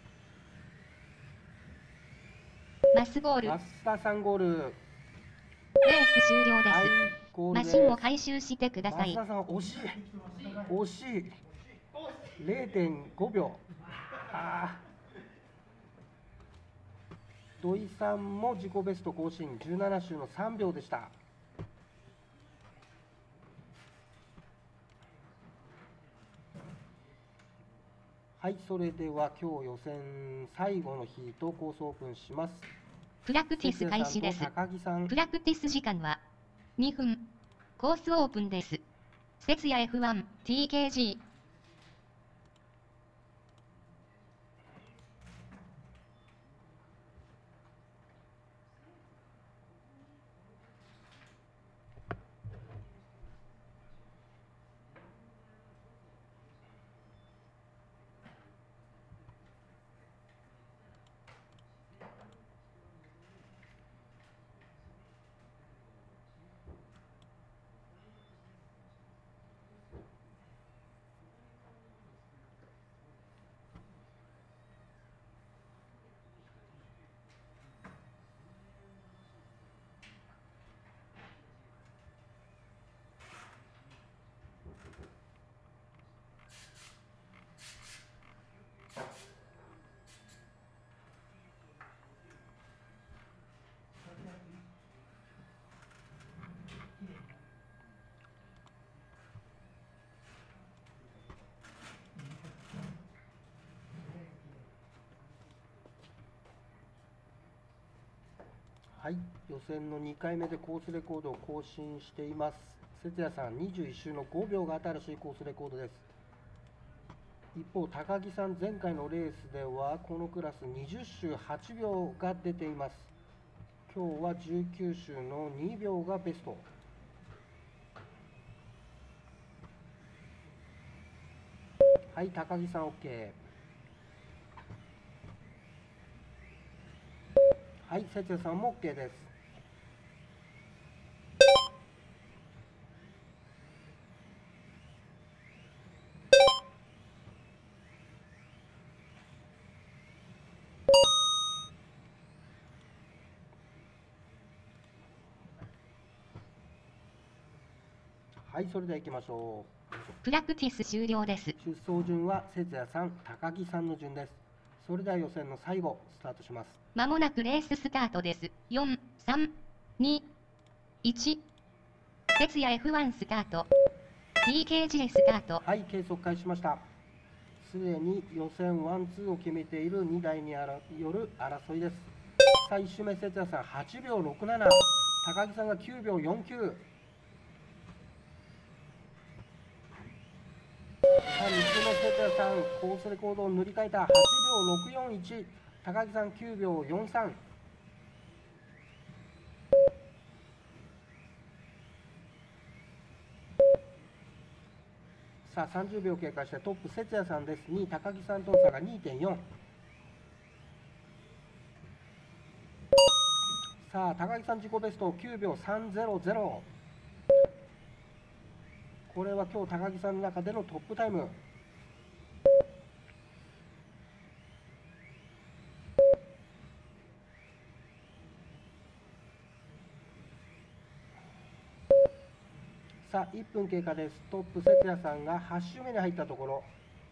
マスゴール。 増田さんゴール。 レース終了です。 はい、ゴールです。 マシンを回収してください。 増田さん惜しい惜しい れいてんごびょう。あ土井さんも自己ベスト更新じゅうなな周のさんびょうでした。はい、それでは今日予選最後のヒートコースオープンします。 プラクティス開始です。 高木さん、 プラクティス時間はにふん。コースオープンです。節也 エフワン、ティーケージー。 はい、予選のにかいめでコースレコードを更新しています。節也さんにじゅういち周のごびょうが新しいコースレコードです。一方高木さん前回のレースではこのクラスにじゅう周はちびょうが出ています。今日はじゅうきゅう周のにびょうがベスト。はい、高木さん OK。 はい、節也さんも OK です。はい、それでは行きましょう。 プラクティス終了です。 出走順は節也さん、高木さんの順です。それでは予選の最後スタートします。 まもなくレーススタートです。よん、さん、に、いち。節也 エフワン スタート。ティーケージー スタート。 はい、計測開始しました。すでに予選ワンツーを決めているにだいによる争いです。さあいち周目節也さんはちびょうろくなな、高木さんがきゅうびょうよんきゅう。さあに周目節也さんコースレコードを塗り替えたはちびょうろくよんいち、高木さんきゅうびょうよんさん。さあさんじゅうびょう経過してトップ節也さんです。にい高木さんとの差が にてんよん。さあ高木さん自己ベストきゅうびょうさんぜろぜろ。 これは今日高木さんの中でのトップタイム。さあいっぷん経過です。トップ節也さんがはち周目に入ったところ、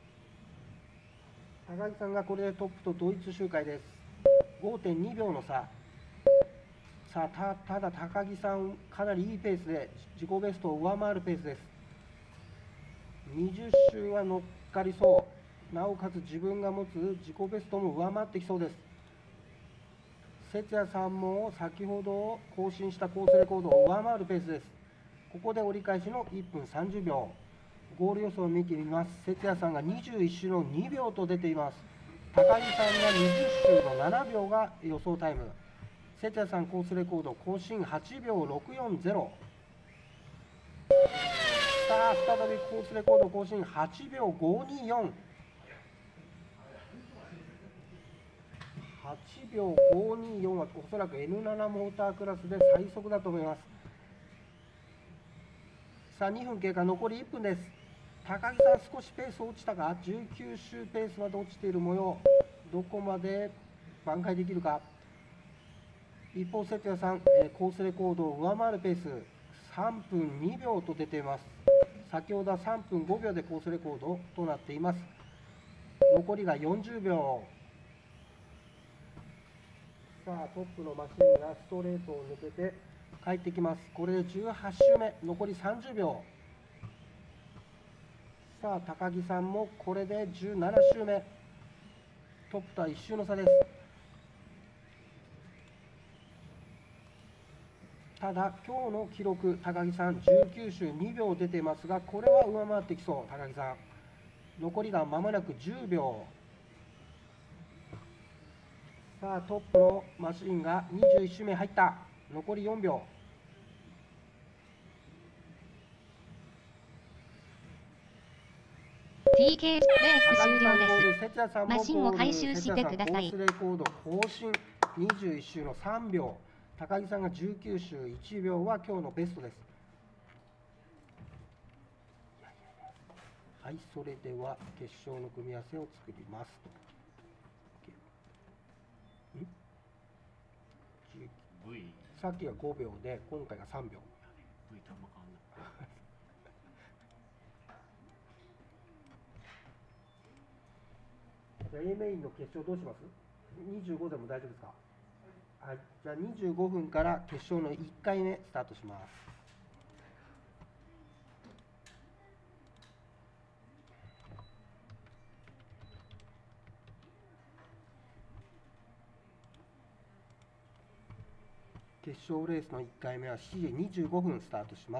高木さんがこれでトップと同一周回です。 ごてんに 秒の差。さあ た, ただ高木さんかなりいいペースで自己ベストを上回るペースです。にじゅっ周は乗っかりそう。なおかつ自分が持つ自己ベストも上回ってきそうです。節也さんも先ほど更新したコースレコードを上回るペースです。ここで折り返しのいっぷんさんじゅうびょう。ゴール予想を見てみます。節也さんがにじゅういち周のにびょうと出ています。高木さんがにじゅっ周のななびょうが予想タイム。節也さんコースレコード更新はちびょうろくよんゼロ。さあ再びコースレコード更新はちびょうごによん。はちびょうごによんはおそらく エヌなな モータークラスで最速だと思います。さあにふん経過、残りいっぷんです。高木さん少しペース落ちたか。じゅうきゅう周ペースまで落ちている模様。どこまで挽回できるか。一方節也さん、えー、コースレコードを上回るペースさんぷんにびょうと出ています。先ほどはさんぷんごびょうでコースレコードとなっています。残りがよんじゅうびょう。さあトップのマシンがストレートを抜けて帰ってきます。これでじゅうはち周目、残りさんじゅうびょう。さあ高木さんもこれでじゅうなな周目、トップとはいち周の差です。ただ今日の記録、高木さんじゅうきゅう周にびょう出ていますが、これは上回ってきそう。高木さん残りが間もなくじゅうびょう。さあトップのマシンがにじゅういち周目入った。残りよんびょう。 ティーケー レース終了です。 節也さんもマシンを回収してください。 コースレコード更新にじゅういち周のさんびょう。高木さんがじゅうきゅう周いちびょうは今日のベストです。はい、それでは決勝の組み合わせを作りますと。ん V さっきがごびょうで今回がさんびょう。 V とあんま変わんないじゃあ A メインの決勝どうします？にじゅうごでも大丈夫ですか？はい、じゃあにじゅうごふんから決勝のいっかいめスタートします。決勝レースのいっかいめはしちじにじゅうごふんスタートします。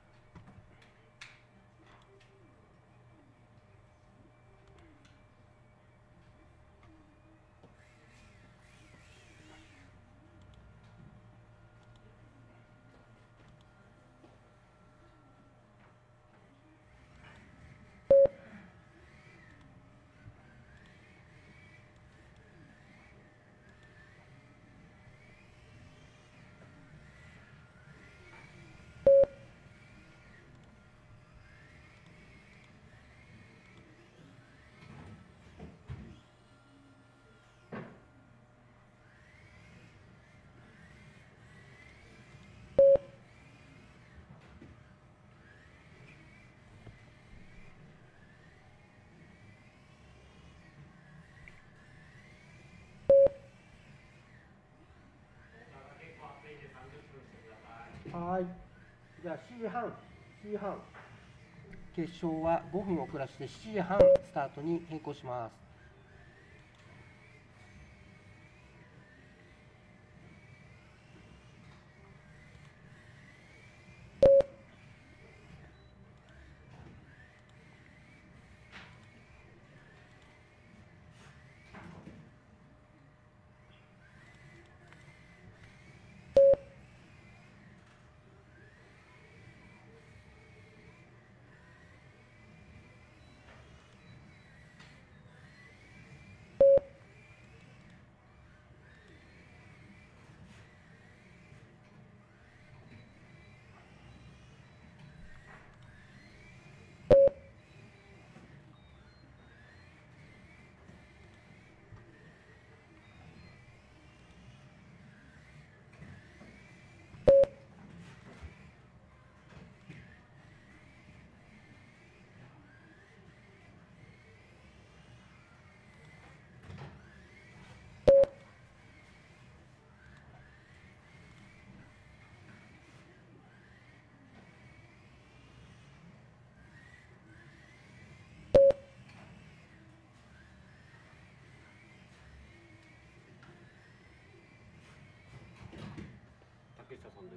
はい、じゃあしちじはん、しちじはん、決勝はごふん遅らしてしちじはんスタートに変更します。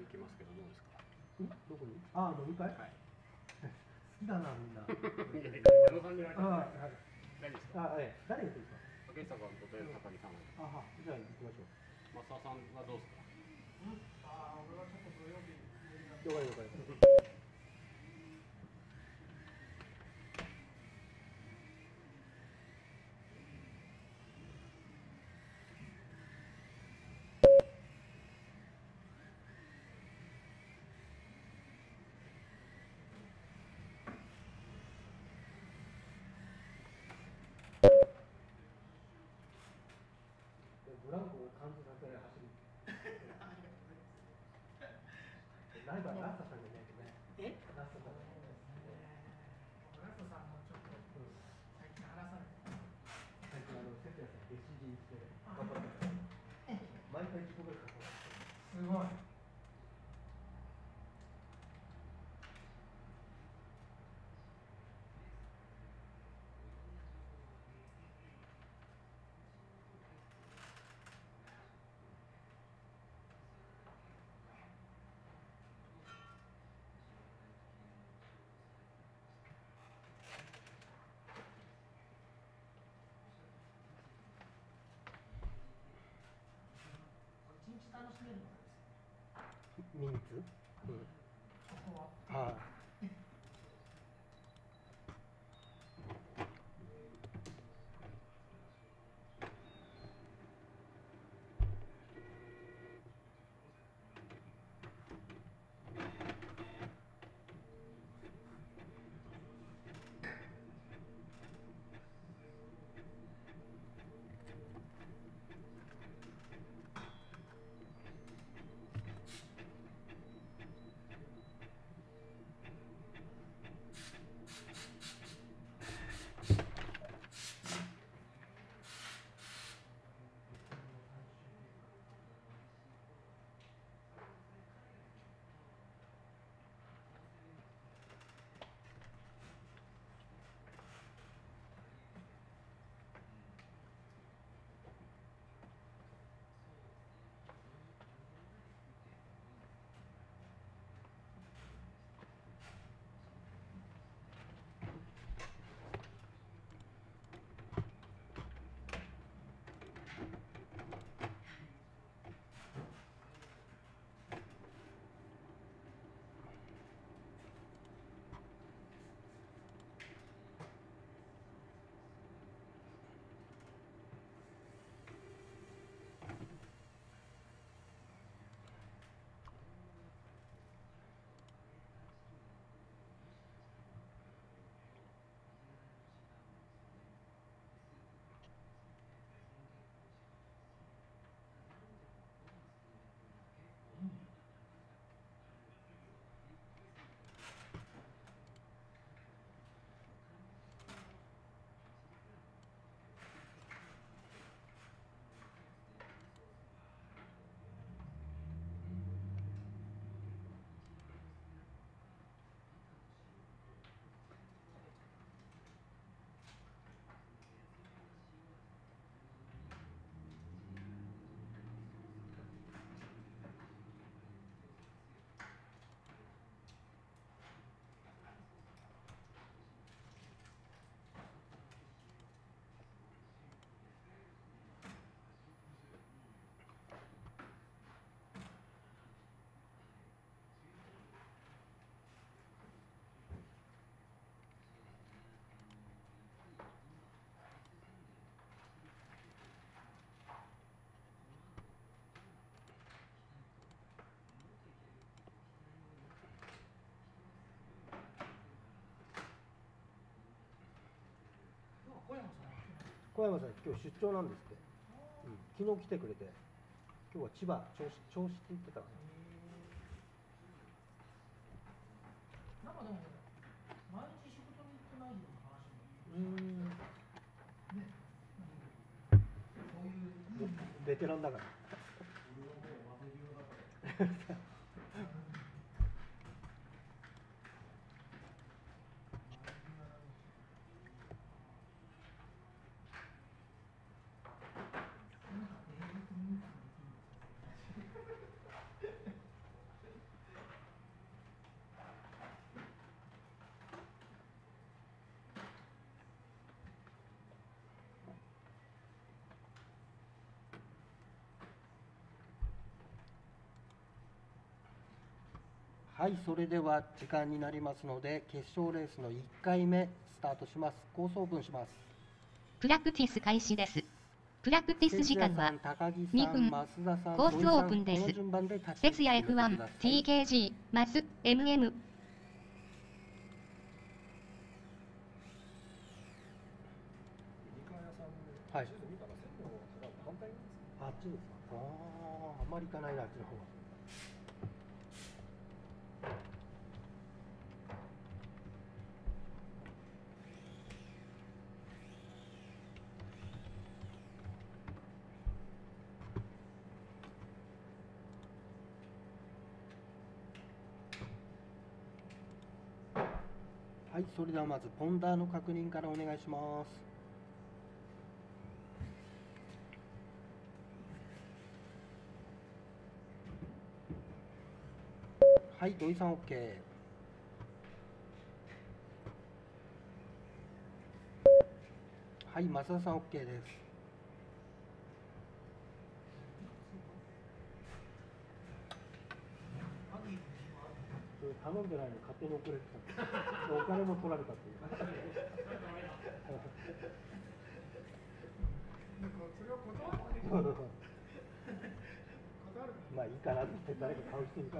きますけどどうですか。 んどこに？ああ、飲み会？ はい。 好きだな、みんな。 矢野さんに言われてああ、はい。 大丈夫ですか。 あ、ええ、誰が言ってるんですか？ 竹下さんと豊高木さん。 あは、じゃあ行きましょう。 増田さんはどうですか。 ああ、俺はちょっと土曜日無理なんで。 了解了解。ブランコを感じさせる走り。ライバルラスタさんがいないとね。え？ラスタさん。 ラストさんもちょっと最近話されて最近あの節也さん弟子入りして頑張ってた。毎回自己ベスト。 すごい。一日楽しめるのがですね。 ミンツ？うん。 ここは。 はい。 小山さんは小山さん今日出張なんですって。うん、昨日来てくれて、今日は千葉銚子銚子って言ってたかな。 なんかでも毎日仕事に行ってないような話もうーん。 ね。そういういいベテランだから。 はい、それでは時間になりますので、決勝レースのいっかいめスタートします。コースオープンします。 プラクティス開始です。プラクティス時間は高木さん、 にふん。 増田さん、 コースオープンですこの順番で立ち節也 エフワン、 くださいティーケージー、マス、エムエム。 はい。あっちですか。ああ、あんまり行かないな、あっちの方は。はい、それではまずポンダーの確認からお願いします。はい、土井さん OK。はい、増田さん OK です。頼んでないの勝手に遅れてた。お金も取られたっていう。まあいいかなって誰か買う人いるから。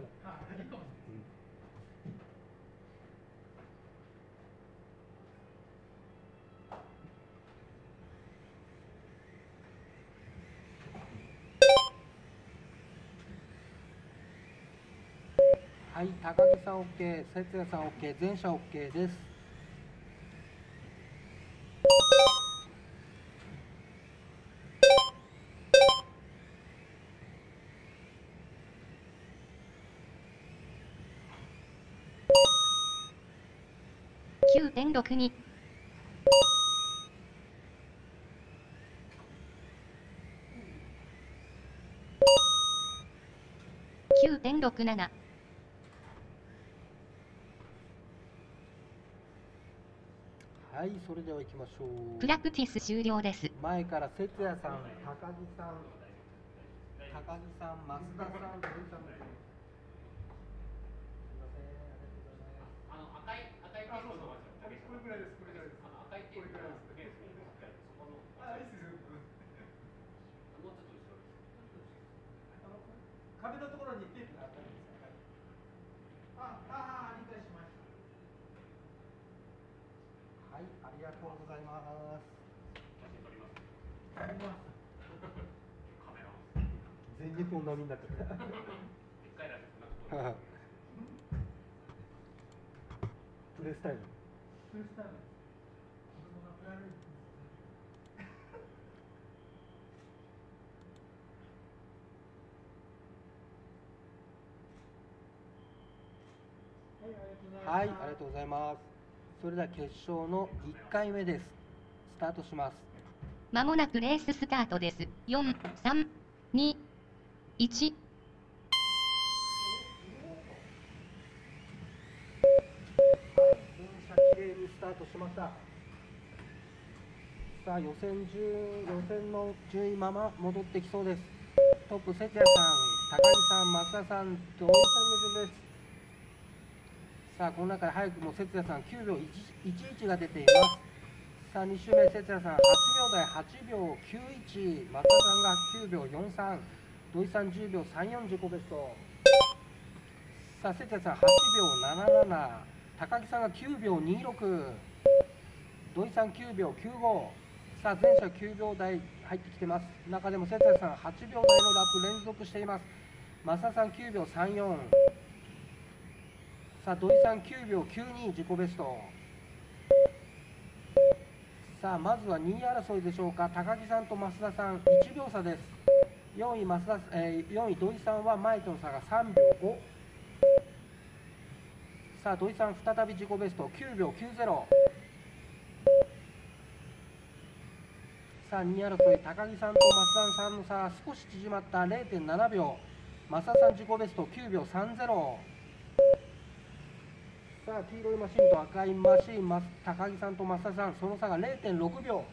はい、高木さん OK、節也さん OK、全社 OK です。 きゅうてんろくに。きゅうてんろくなな。 はい、それでは行きましょう。 プラクティス終了です。 前から節也さん、高木さん、高木さん、増田さん、土井さん。 あの赤い赤いテープのこれぐらいです。これぐらいです。あの赤いテープのそこのあいいですよ。もうちょっと後ろです。 あの壁のところにテープがあったんですよ。ああ、理解しました。 はい、ありがとうございます。 写真撮ります。 あります。 カメラ。 全日本並みになっちゃった。 一回だけなんかプレスタイル。 プレスタイル。子供がプライベートです。 はい、ありがとうございます。それでは決勝のいっかいめです。スタートします。 まもなくレーススタートです。よん、さん、に、いち。 電車きれいにスタートしました。さあ、予選順予選の順位まま戻ってきそうです。トップ、節也さん、高木さん、増田さん、土井さんの順です。さあ、この中で早くも節也さんきゅうびょういちいちが出ています。さあ、に周目、節也さんはちびょう台はちびょうきゅういち、増田さんがきゅうびょうよんさん、土井さんじゅうびょうさんよん自己ベスト。さあ、節也さんはちびょうなななな、高木さんがきゅうびょうにじゅうろく、土井さんきゅうびょうきゅうご。さあ、全車きゅうびょう台入ってきてます。中でも節也さんはちびょう台のラップ連続しています。増田さんきゅうびょうさんよん。さあ、土井さんきゅうびょうきゅうに自己ベスト。さあ、まずはにい争いでしょうか。高木さんと増田さんいちびょう差です。よんい増田、えー、よんい土井さんは前との差がさんびょうご。さあ、土井さん再び自己ベストきゅうびょうきゅうじゅう。さあ、にい争い、高木さんと増田さんの差は少し縮まった れいてんななびょう。増田さん自己ベストきゅうびょうさんじゅう。さあ、黄色いマシンと赤いマシン、高木さんと増田さん、その差が れいてんろくびょう。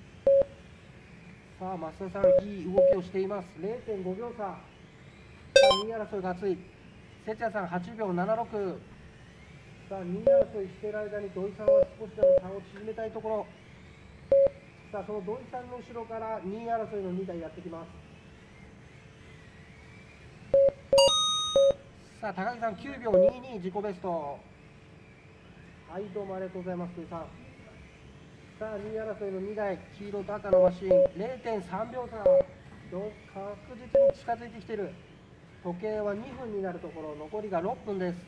さあ、増田さん、いい動きをしています。れいてんごびょう差。さあ、 にい争いが熱い。節也さんはちびょうななろく。さあにい争いしている間に土井さんは少しでも差を縮めたいところ。さあその土井さんの後ろからにい争いのにだいやってきます。さあ高木さんきゅうびょうにじゅうに自己ベスト。はい、どうもありがとうございます。土井さん。さあにい争いのにだい、黄色と赤のマシン れいてんさんびょう差、ど確実に近づいてきている。時計はにふんになるところ、残りがろっぷんです。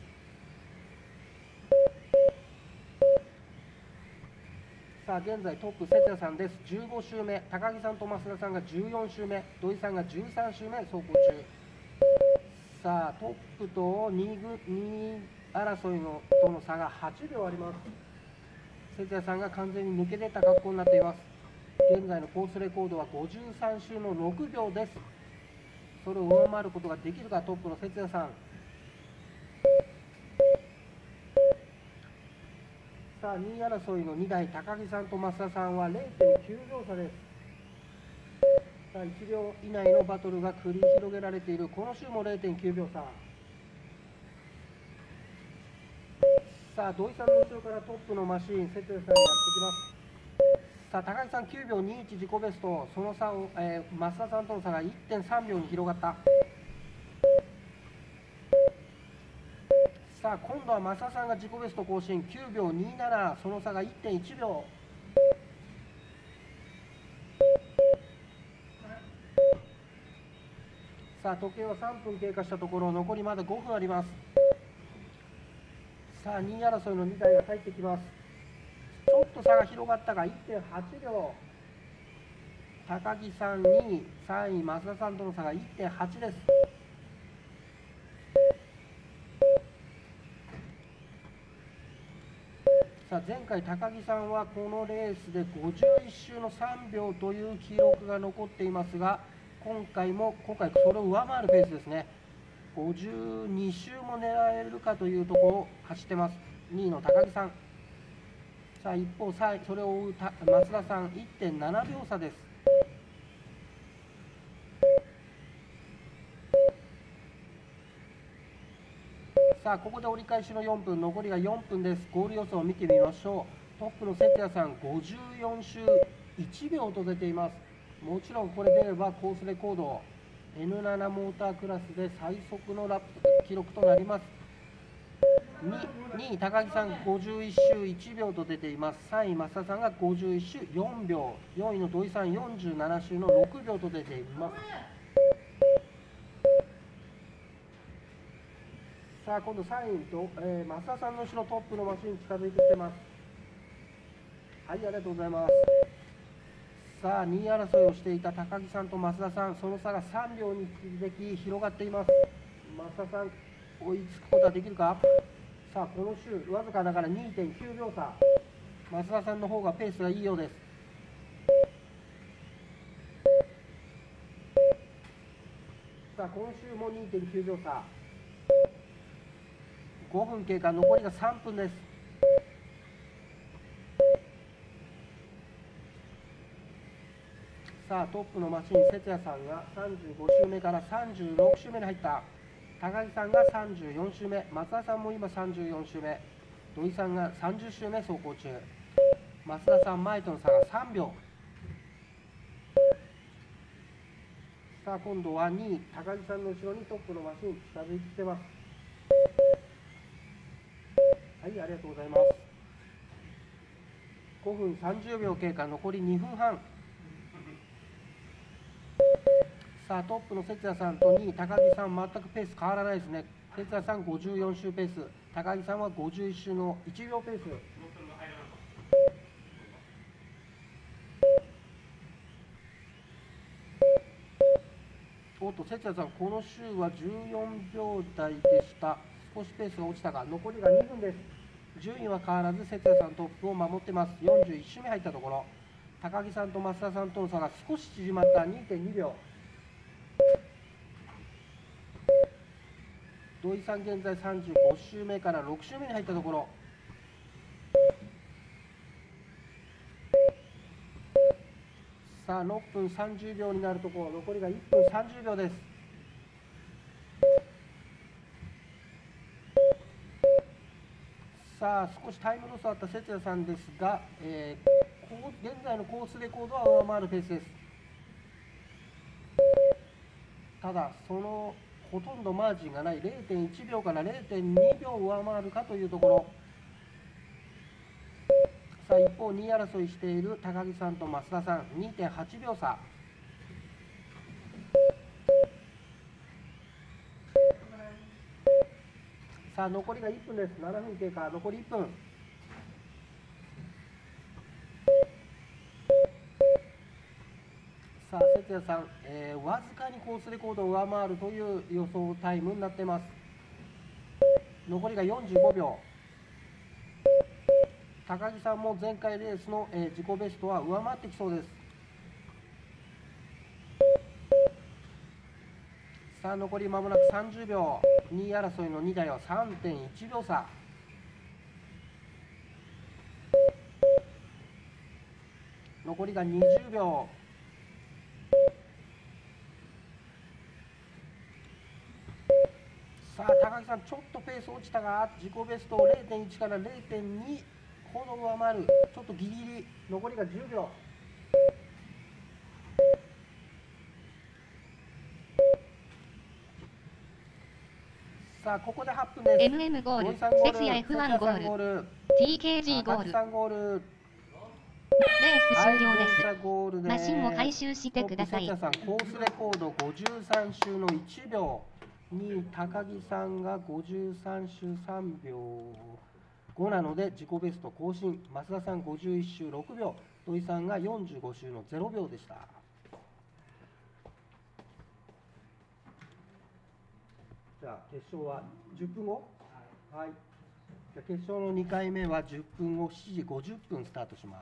さあ現在トップ節也さんです。じゅうご周目、高木さんと増田さんがじゅうよん周目、土井さんがじゅうさん周目走行中。さあトップと 2, 軍にい争いのとの差がはちびょうあります。節也さんが完全に抜け出た格好になっています。現在のコースレコードはごじゅうさん周のろくびょうです。それを上回ることができるか、トップの節也さん。さあにい争いのにだい、高木さんと増田さんは れいてんきゅうびょう差です。さあいちびょう以内のバトルが繰り広げられている。この週も れいてんきゅうびょう差。さあ土井さんの後ろからトップのマシーン節也さんにやってきます。さあ高木さんきゅうびょうにじゅういち自己ベスト、その差を、えー、増田さんとの差が いってんさんびょうに広がった。さあ今度は増田さんが自己ベスト更新きゅうびょうにじゅうなな、その差が いってんいちびょう。さあ時計はさんぷん経過したところ、残りまだごふんあります。さあにい争いのにだいが入ってきます。ちょっと差が広がったが いってんはちびょう。高木さんにい、さんい増田さんとの差が いってんはち です。さあ前回高木さんはこのレースでごじゅういっ周のさんびょうという記録が残っていますが、今回も今回それを上回るペースですね。ごじゅうに周も狙えるかというところを走ってます。にいの高木さん。さあ一方さそれを追う増田さん いってんななびょう差です。さあここで折り返しのよんぷん、残りがよんぷんです。ゴール予想を見てみましょう。トップの節也さんごじゅうよん周いちびょうと出ています。もちろんこれ出ればコースレコード エヌなな モータークラスで最速のラップ記録となります。にい高木さんごじゅういち周いちびょうと出ています。さんい増田さんがごじゅういち周よんびょう、よんいの土井さんよんじゅうなな周のろくびょうと出ています。さあ今度さんいと、えー、増田さんの後ろトップのマシン近づいてきてます。はい、ありがとうございます。さあにい争いをしていた高木さんと増田さん、その差がさんびょうに匹敵広がっています。増田さん追いつくことはできるか。さあこの週わずかながら にてんきゅうびょう差、増田さんの方がペースがいいようです。さあ今週も にてんきゅうびょう差、ごふん経過、残りがさんぷんです。さあトップのマシン節也さんがさんじゅうご周目からさんじゅうろく周目に入った。高木さんがさんじゅうよん周目、松田さんも今さんじゅうよん周目、土井さんがさんじゅう周目走行中。増田さん前との差がさんびょう。さあ今度はにい高木さんの後ろにトップのマシン近づいてきてます。はい、ありがとうございます。ごふんさんじゅうびょう経過、残りにふんはん。さあトップの節也さんとにい高木さん、全くペース変わらないですね。節也さんごじゅうよん周ペース、高木さんはごじゅういち周のいちびょうペース。おっと節也さんこの週はじゅうよんびょう台でした。少しペースが落ちたが残りがにふんです。順位は変わらず節也さんトップを守ってます。よんじゅういち周目入ったところ、高木さんと増田さんとの差が少し縮まった にてんにびょう。土井さん現在さんじゅうご周目からろく周目に入ったところ、さあろっぷんさんじゅうびょうになるところ、残りがいっぷんさんじゅうびょうです。 さあ少しタイムロスあった節也さんですが、えー、こう現在のコースレコードは上回るペースです。ただそのほとんどマージンがない れいてんいちびょうから れいてんにびょう上回るかというところ。さあ一方にい争いしている高木さんと増田さん にてんはちびょう差。さあ残りがいっぷんです。ななふん経過、残りいっぷん。さあ節也さん、えー、わずかにコースレコードを上回るという予想タイムになっています。残りがよんじゅうごびょう。高木さんも前回レースの、えー、自己ベストは上回ってきそうです。さあ残りまもなくさんじゅうびょう。にい争いのにだいは さんてんいちびょう差。残りがにじゅうびょう。さあ高木さんちょっとペース落ちたが自己ベストを れいてんいち から れいてんに ほど上回る。ちょっとギリギリ。残りがじゅうびょう。さあここではっぷんです。 エムエム ゴール、節也 エフワン ゴール、ティーケージー ゴール、レース終了です。マシンを回収してください。 節也さんコースレコードごじゅうさん周のいちびょう、にい高木さんがごじゅうさん周さんびょうごなので自己ベスト更新。増田さんごじゅういっ周ろくびょう、土井さんがよんじゅうご周のゼロびょうでした。じゃあ決勝はじゅっぷんご。はい。じゃあ決勝のにかいめはじゅっぷんご、しちじごじゅっぷんスタートします。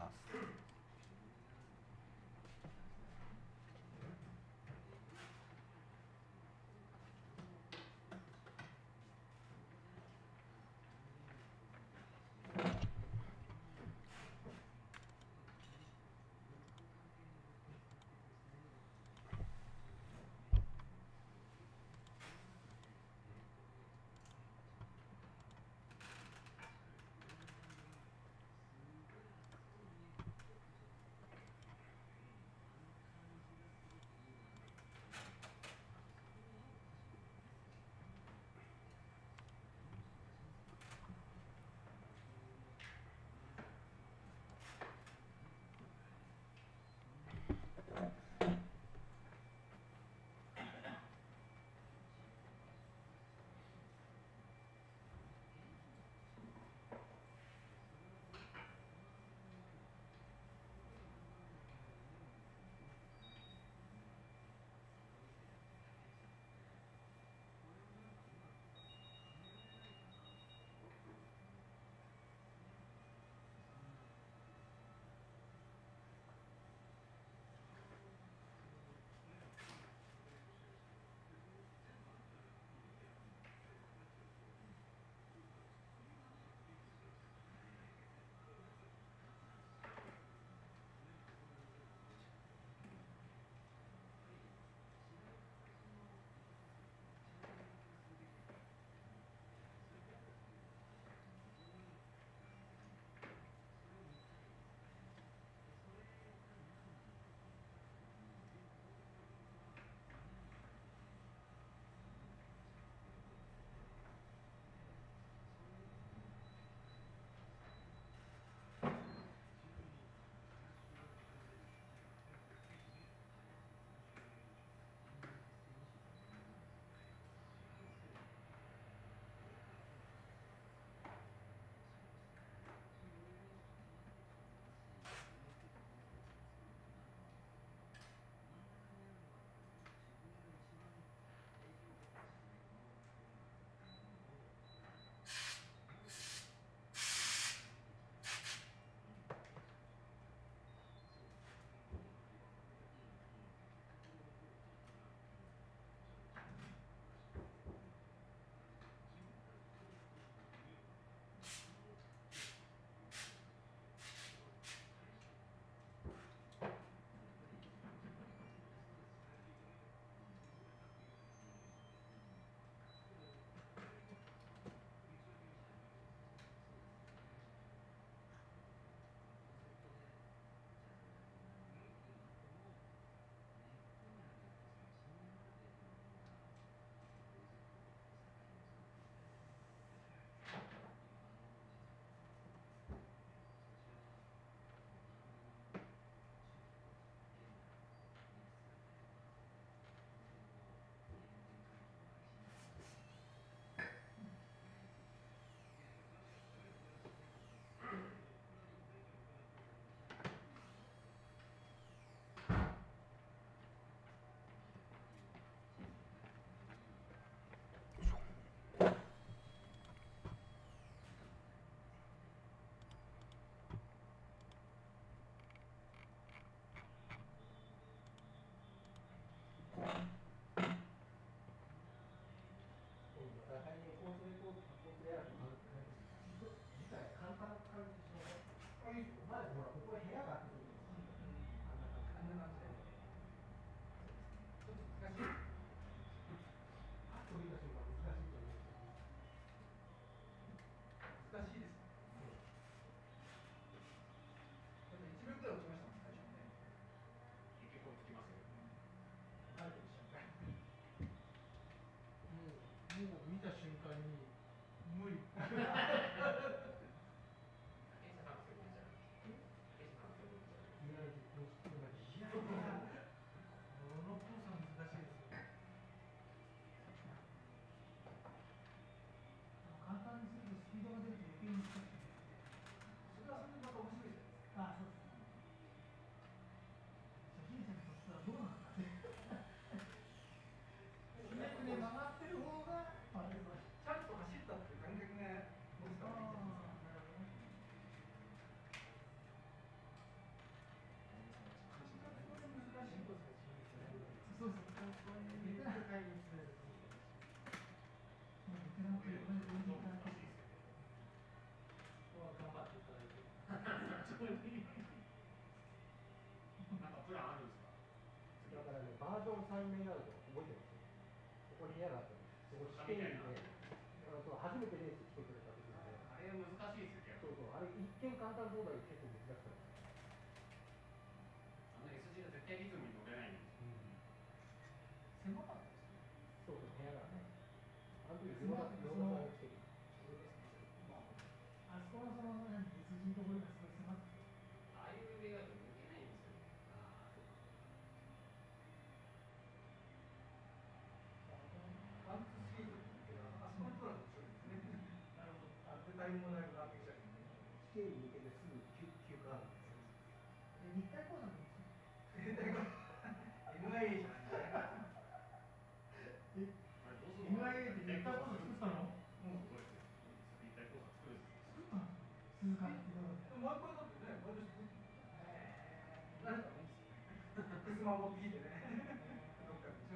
初めてレース来てくれた時で、 あれ難しいですよ、 そうそう、あれ一見簡単そうだけど結構難しかった。 あの エスジー は絶対リズムに乗れないんですよ。 狭かったですね。 そうそう、部屋がね。あの時、ヨガヨガさんが来てる。 あそこのその何別人のところがすごい狭くて。 ああいう映画と抜けないんですよ。 ワンツースリーというのは、あそこのところが面白いですね。なるほど。あで、誰もないのがあってきちゃう。 スケール抜けてすぐ休休暇あるんですよ。 え立体講座もいいですね。 エムアイエー じゃないですか。 あれどうするエムアイエー って立体講座作ったの？ もうそうですよ。立体工作作るんですよ。 作ったの？鈴鹿ってどうだった？ でも毎回だってね、毎年作ってる。なんかいいですよね。くすま持ってきてね。どっかに。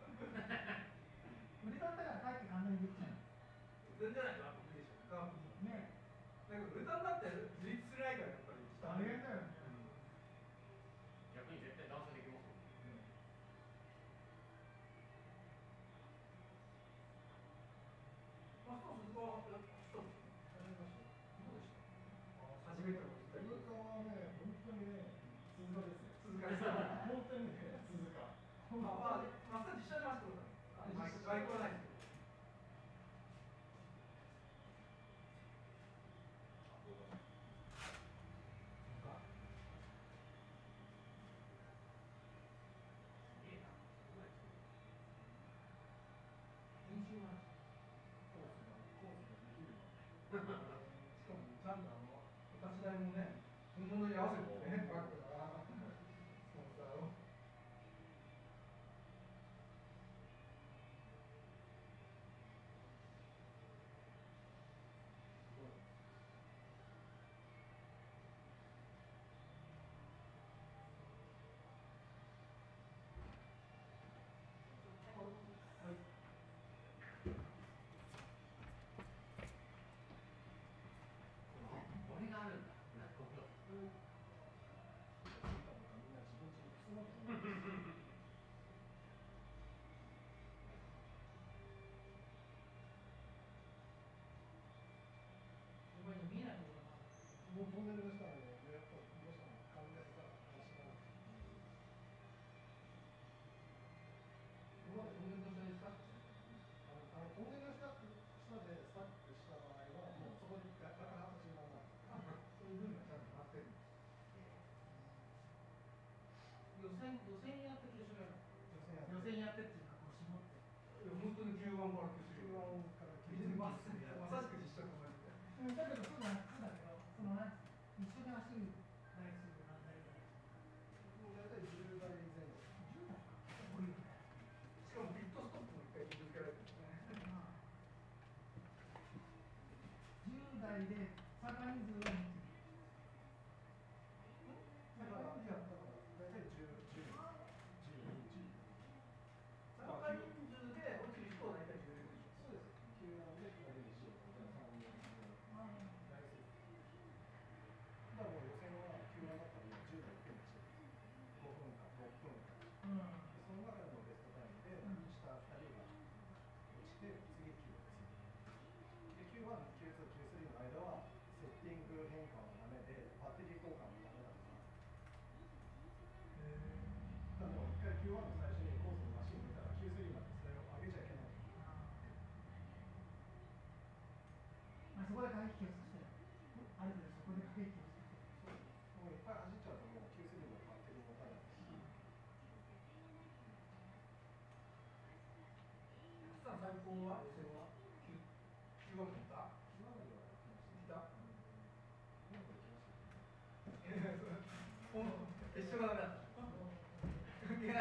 売れたんだから帰って簡単にできちゃう。 全然ないと無理でしょ。科学技術ねだけど、歌になって自立するないからやっぱり大変だよね。 逆に絶対段差できますもん。 まあ、そう鈴鹿はやったんですよ。やりました。どうでした？初めての実体鈴鹿はね、本当にね、鈴鹿ですね。 鈴鹿ですか？ 本当にね、鈴鹿。 まあ、まあ、マッサージしちゃいますけど、バイクはないですけど。 練習はしかも、ちゃんとあの、お立ち台もね、本物に合わせてね、バッグが、スポンサーを。 これがあるんだ。なるほど。 これ見えないところがもうトンネルの下なんで、やっぱどうしても関連が足が。 今までトンネルの下でスタッフあの、あのトンネルの下下でスタックした場合は、もうそこでガラガラッと中断なんですよ。そういう風にはちゃんとなってるんです。 予選予選やって決勝やる。 予選やって予選やってっていうかこう絞って。 いや、本当にきゅうばんからきゅうばんからまさしく実写と同じで。 うんだけどそうだそうだけどそのなん一緒に走る台数が何台ぐらい？ もう大体じゅうだいぜん後。 じゅうだいか。多いよね。 しかもピットストップも一回義務付けられてるんですね。 まあじゅうだいで参加人数は人数。 だから、いや、だから大体じゅう、じゅう、じゅうに、じゅう。 参加人数で落ちる人は大体じゅうでしょ。 そうです。きゅうなんで、きゅうにしよう。じゃあさん、に、 ああ台数。だからもう予選はきゅうだんだったらもうじゅうだい行くんですよ。ごふんか、ろっぷんか。 うんその中でのベストタイムで、下ふたりが落ちて、次きゅうです。で、きゅういち、きゅうに、きゅうさん、きゅうよんの間は、セッティング変化もダメで、バッテリー交換もダメだから。だからもう一回 キューワン の最初にコースのマシン見たら キュースリー までそれを上げちゃいけない。 まあそこで駆け引きをさせてある程度そこで駆け引きをさせてもういっぱい走っちゃうともう キュースリー のバッテリー持たないし。 さあ、最高は予選はきゅうばん乗った今まではやってました。 来た今まで行きました。 決勝がダメだった。関係ない。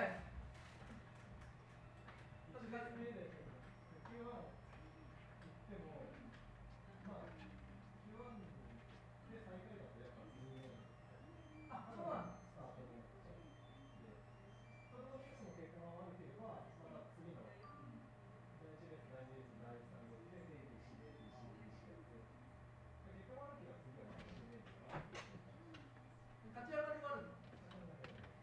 確かに見えないけど、キューワン 行っても、まあ、キューワン で最下位だとやっぱ見えない。 あ、そうなんだ。 スタートの。で、それのレースの経過が悪ければ、また次のだいいちレース、だいにレース、だいさんレースで エービーシー、エービーシー、エービーシー やって、結果悪ければ次は楽しめるから。 勝ち上がりはあるの？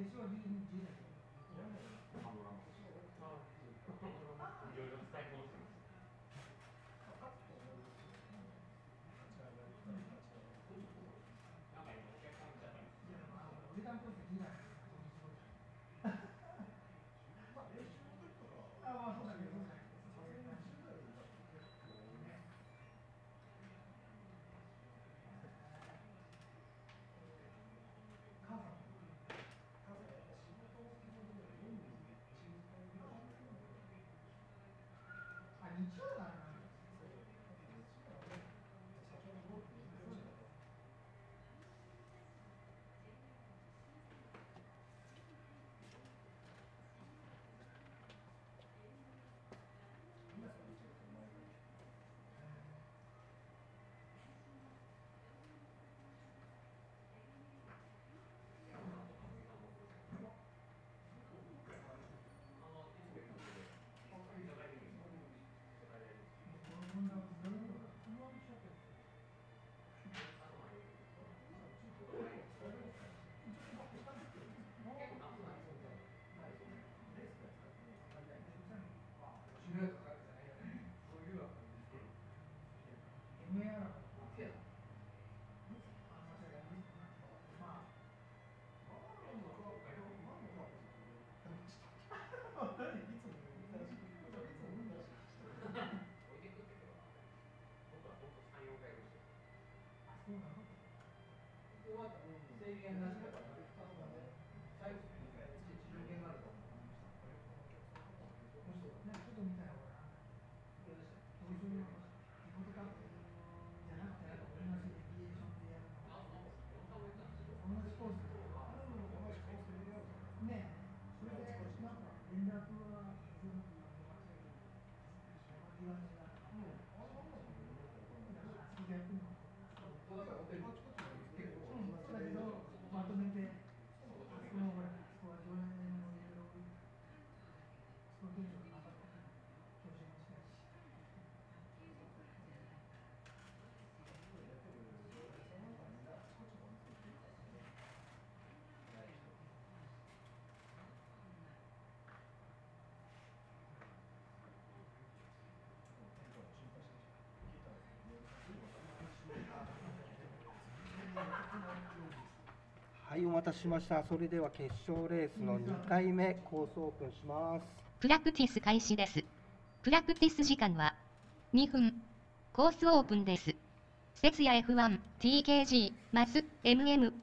決勝はじゅうにだけど。 パノラマ。いろいろ伝え戻してます。なんか今お客さん来ちゃったんです。 いや、まあ、俺がとってにだから、 まあ練習の時とかあ、まあそうだけど、そうだけど。母さんあ、日曜だな。まとめて、あそこのほら、あそこは常連のいろいろ、その時の頑張って教師もしたいし。 はい、お待たせしました。それでは決勝レースのにかいめコースオープンします。 プラクティス開始です。プラクティス時間はにふん。コースオープンです。節也 エフワン、ティーケージー、マス、エムエム。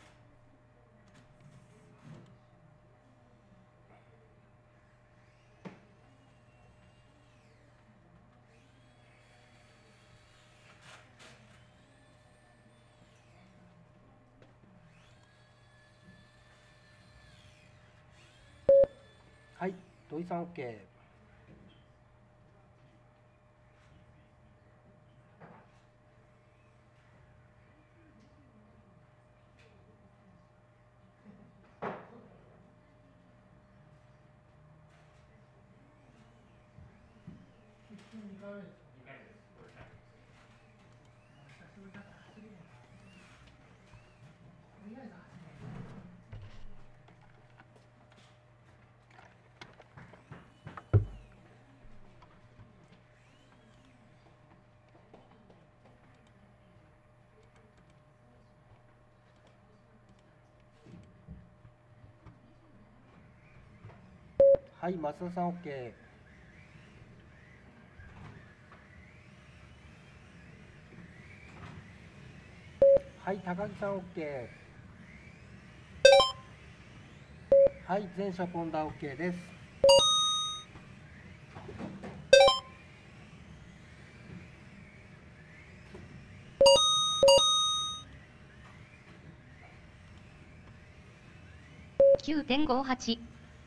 はい、土井さん OK。 にかいめです。 にかいめです。これ最後です。 久しぶりだから走れない。とりあえず走れない。 はい、増田さん OK。はい、高木さん OK。はい、全車ポンダ OK です。 きゅうてんごはち。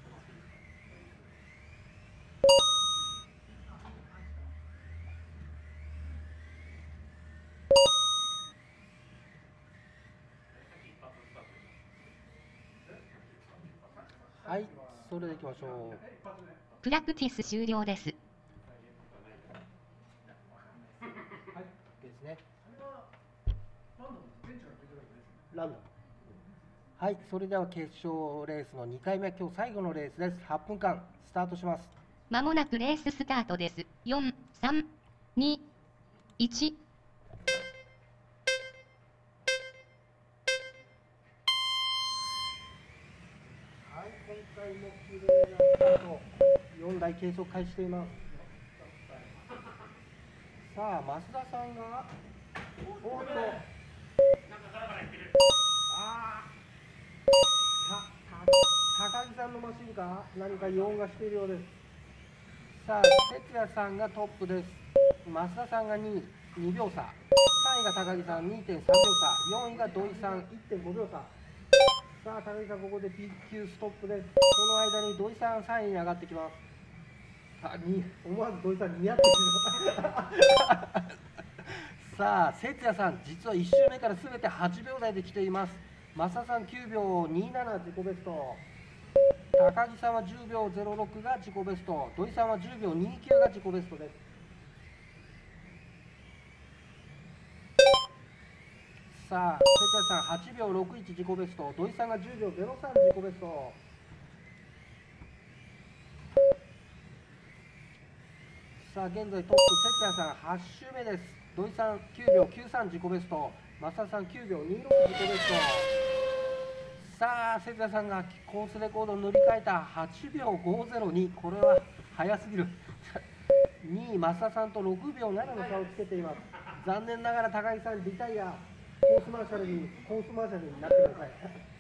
はい、それでいきましょう。 プラクティス終了です。 はい、ですね。 ランダムです。ベンチから出てるわけですね。 ランダム。 はい、それでは決勝レースのにかいめ、今日最後のレースです。はっぷんかんスタートします。 まもなくレーススタートです。よん、さん、に、いち。 はい、今回も綺麗なスタート。よんだい計測開始しています。さあ、増田さんが、おっと、あー高木さんのマシンが何か異音がしているようです。さあ、哲也さんがトップです。増田さんがにい、にびょうさ。さんいが高木さん にてんさんびょうさ。よんいが土井さん いってんごびょうさ。さあ、高木さん、ここで ピーキュー ストップです。その間に土井さんさんいに上がってきます。あ、に思わず土井さんにやってきます。さあ、哲也さん、実はいっ周目から全てはちびょうだいで来ています。増田さんきゅうびょうにじゅうなな自己ベスト。高木さんはじゅうびょうゼロろくが自己ベスト。土井さんはじゅうびょうにじゅうきゅうが自己ベストです。さあ、哲也さんはちびょうろくいち自己ベスト。土井さんがじゅうびょうゼロさん自己ベスト。さあ、現在トップ、哲也さんはち周目です。土井さんきゅうびょうきゅうさん自己ベスト。増田さんきゅうびょうにじゅうろく自己ベスト。さあ、哲也さんがコースレコードを塗り替えたはちびょうごゼロに、これは速すぎる。にい、増田さんとろくびょうななの差をつけています。残念ながら高木さん、リタイア、コースマーシャルに、コースマーシャルになってください。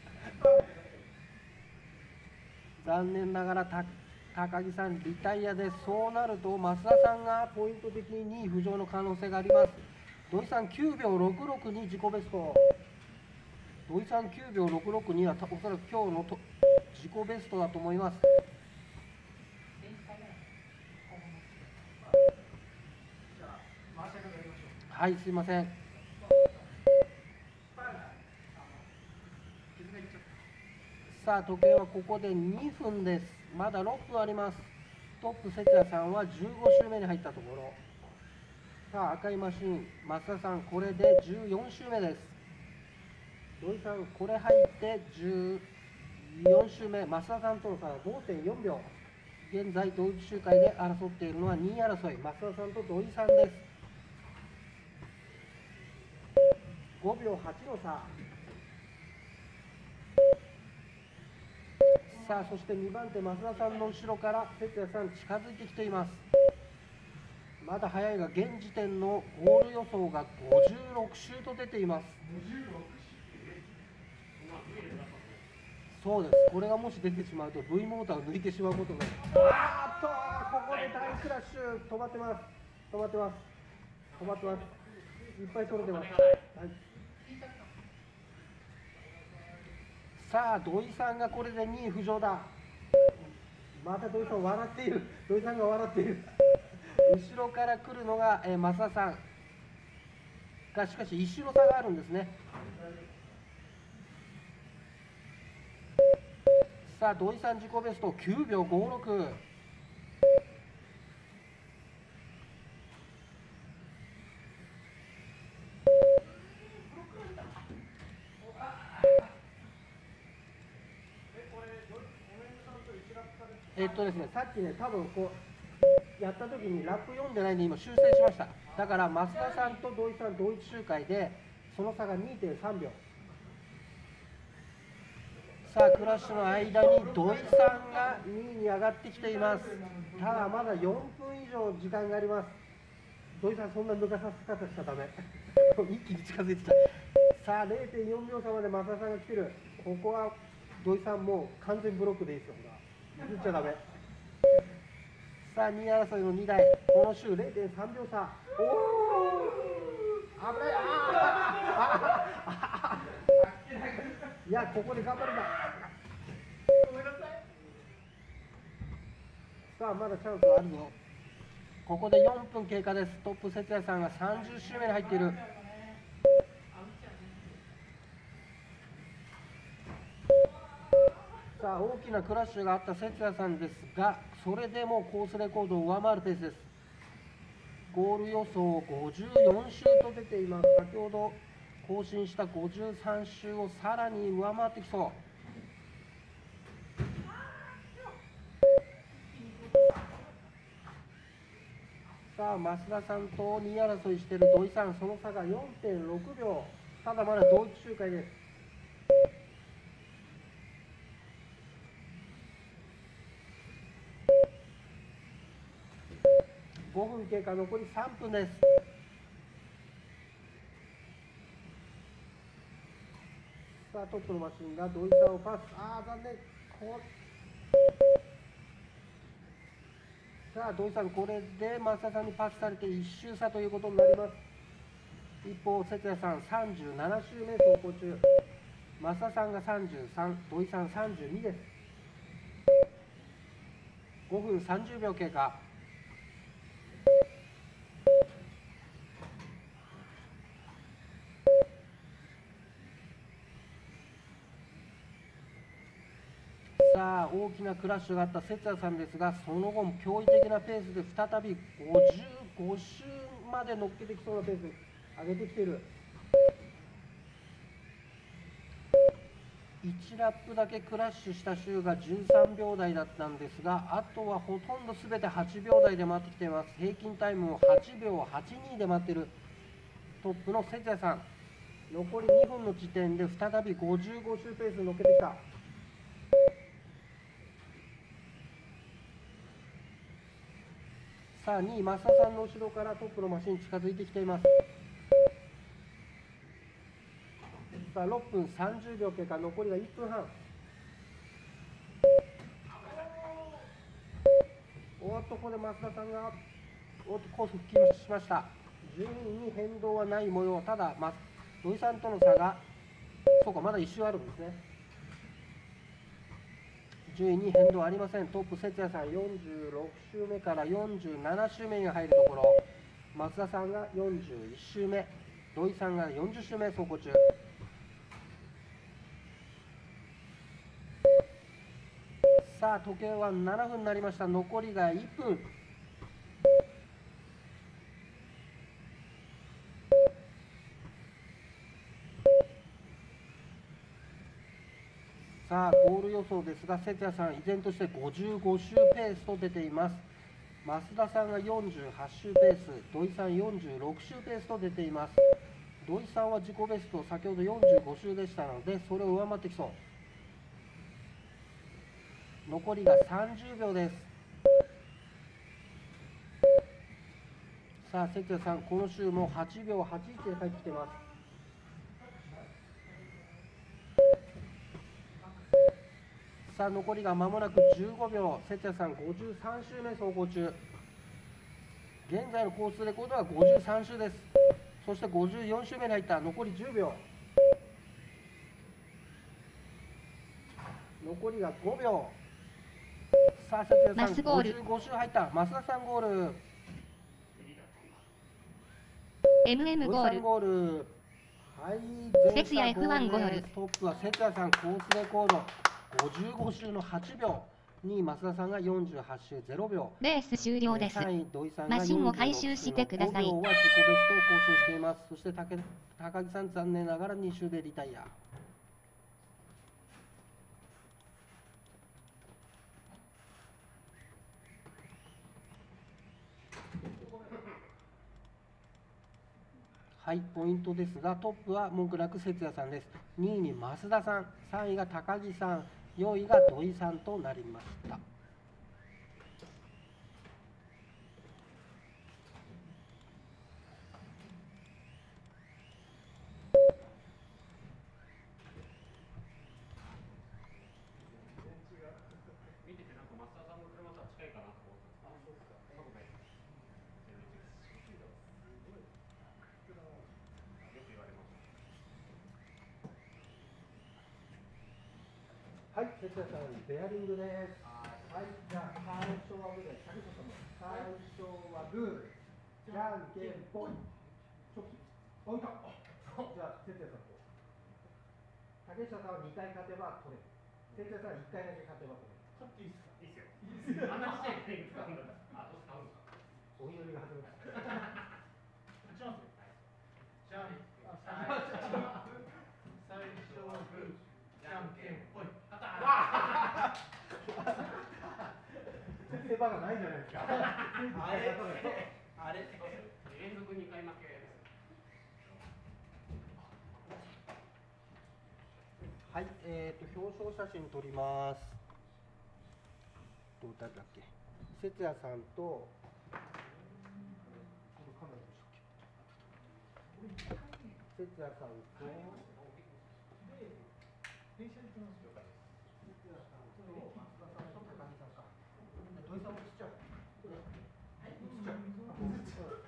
残念ながらた高木さん、リタイアです。そうなると、増田さんがポイント的ににい浮上の可能性があります。土井さんきゅうびょうろくろくに自己ベスト。土井さんきゅうびょうろくろくにはおそらく今日のと自己ベストだと思います。はい、すいません。さあ、時計はここでにふんです。まだろっぷんあります。トップ、哲也さんはじゅうご周目に入ったところ。さあ、赤いマシン、増田さん、これでじゅうよん周目です。土井さん、これ入ってじゅうよん周目、増田さんとの差は ごてんよんびょう。現在、同一周回で争っているのはにい争い、増田さんと土井さんです。ごびょうはちの差。さあ、そしてにばんて、増田さんの後ろから哲也さん近づいてきています。まだ早いが、現時点のゴール予想がごじゅうろく周と出ています。そうです。これがもし出てしまうと V モーターを抜いてしまうことが。あーっと、ここで大クラッシュ、止まってます。止まってます。止まってます。いっぱい取れてます。はい、さあ、土井さんがこれでにい浮上だ。また土井さん笑っている。土井さんが笑っている。後ろから来るのが、えー、増田さんが、しかしいち周の差があるんですね。さあ、土井さん自己ベストきゅうびょうごろく。えっとですね、さっきね、多分こうやった時にラップ読んでないんで今修正しました。だから増田さんと土井さん同一周回でその差が にてんさんびょう。さあ、クラッシュの間に土井さんがにいに上がってきています。ただまだよんぷん以上時間があります。土井さん、そんな抜かさせ方しちゃダメ。一気に近づいてきた。さあ、 れいてんよんびょう差まで増田さんが来てる。ここは土井さんもう完全ブロックでいいですよ。譲っちゃダメ。さあ、にい争いのにだい、この周 れいてんさんびょう差。おお、危ない。ああ、いや、ここで頑張るんだ。さあ、まだチャンスはあるぞ。ここでよんぷん経過です。トップ、哲也さんがさんじゅう周目に入っている。さあ、大きなクラッシュがあった哲也さんですが、それでもコースレコードを上回るペースです。ゴール予想ごじゅうよん周と出ています。先ほど更新したごじゅうさん周をさらに上回ってきそう。さあ増田さんとにい争いしている土井さん、その差が よんてんろく 秒。ただまだ同一周回です。ごふん経過、残りさんぷんです。さあトップのマシンが土井さんをパス。ああ残念。こさあ土井さん、これで増田さんにパスされていち周差ということになります。一方節也さんさんじゅうなな周目走行中。増田さんがさんじゅうさん、土井さんさんじゅうにです。ごふんさんじゅうびょう経過。さあ大きなクラッシュがあった節也さんですが、その後も驚異的なペースで再びごじゅうご周まで乗っけてきそうなペース上げてきている。いちラップだけクラッシュした周がじゅうさんびょう台だったんですが、あとはほとんど全てはちびょう台で回ってきています。平均タイムをはちびょうはちにで回っているトップの節也さん、残りにふんの時点で再びごじゅうご周ペースに乗っけてきた。さあにい増田さんの後ろからトップのマシン近づいてきています。さあろっぷんさんじゅうびょう経過、残りがいっぷんはん。おっとここで増田さんがおっとコース復帰しました。順位に変動はない模様。ただ土井さんとの差がそうかまだいち周あるんですね。順位に変動ありません。トップ節也さんよんじゅうろく周目からよんじゅうなな周目に入るところ、増田さんがよんじゅういち周目、土井さんがよんじゅう周目走行中。さあ時計はななふんになりました。残りがいっぷん。さあゴール予想ですが、節也さん依然としてごじゅうご周ペースと出ています。増田さんがよんじゅうはち周ペース、土井さんよんじゅうろく周ペースと出ています。土井さんは自己ベスト先ほどよんじゅうご周でしたので、それを上回ってきそう。残りがさんじゅうびょうです。さあ節也さん、この周もはちびょうはちいちで帰ってきています。さあ残りが間もなくじゅうごびょう。節也さんごじゅうさん周目走行中。現在のコースレコードはごじゅうさん周です。そしてごじゅうよん周目に入った。残りじゅうびょう。残りがごびょう。さあ節也さんごじゅうご周入った。増田さんゴール。 エムエム ゴール。 ゴール。はい、 節也 エフワン ゴール。 トップは節也さん、コースレコードごじゅうご周のはちびょう。にい増田さんがよんじゅうはち周ゼロびょう。 レース終了です。 さんい土井さんがマシンを回収してください。 ごびょうは自己ベストを更新しています。そして高高木さん、残念ながらに周でリタイア。はい、ポイントですが、トップは文句なく節也さんです。にいに増田さん、さんいが高木さん、よんいが土井さんとなりました。 見ててなんか増田さんの車とは近いかなと思ったんですけど、あ、そうですか。ごめん。よく言われます。 はい、節也さん、ベアリングです。はい、じゃあ、最初はグーで、竹下さんも、最初はグー、じゃんけんぽい。チョキ、置いた。じゃあ、節也さんと。竹下さんはにかい勝てば取れる。節也さんはいっかいだけ勝てば取れる。 勝っていいですか？いいですよ。話しちゃいけないんですか？あ、どう使うんですか？ お祈りが始まる。 勝ちますよ。じゃあ、 あせ場がないじゃないですか。 あれあれ連続にかい負け。 はい、えー、と表彰写真撮ります。どう誰だっけ？節也さんと、これカメラでしたっけ？節也さんと、 電車に行きますよ。 節也さんと松田さんと高木さんか。土井さんも映っちゃう。映っちゃう。映っちゃう。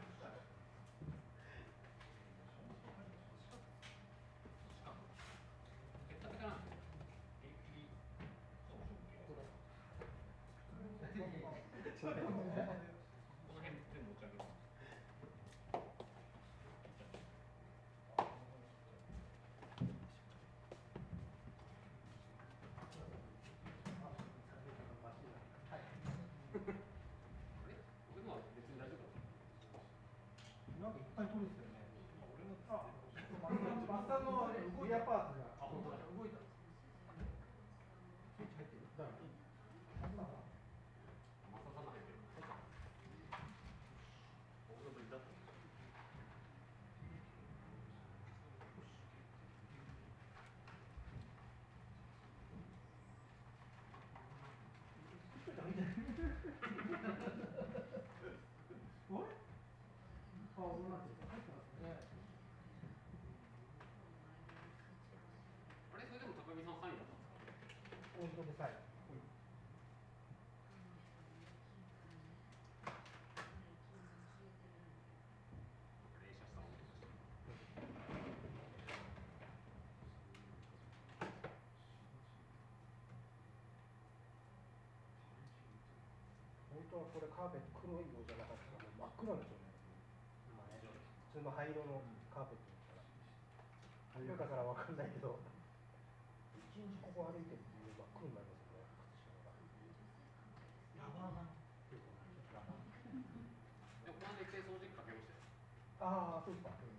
なんかいっぱい撮るんですよね。あ、マスターのリアパーツが動いた。スイッチ入ってる。だから。 あれそれでも高木さんサインだったんですか？ 本当でさえ。 連射したの。 本当はこれカーペット黒い色じゃなかったらもう真っ黒なんですよね。今ね、普通の灰色のカーペットですから。初めからわかんないけど、一日ここ歩いてると真っ黒になりますよね。 ラバーが。 でもこの間一回掃除機かけましたよ。 ああ、そうですか。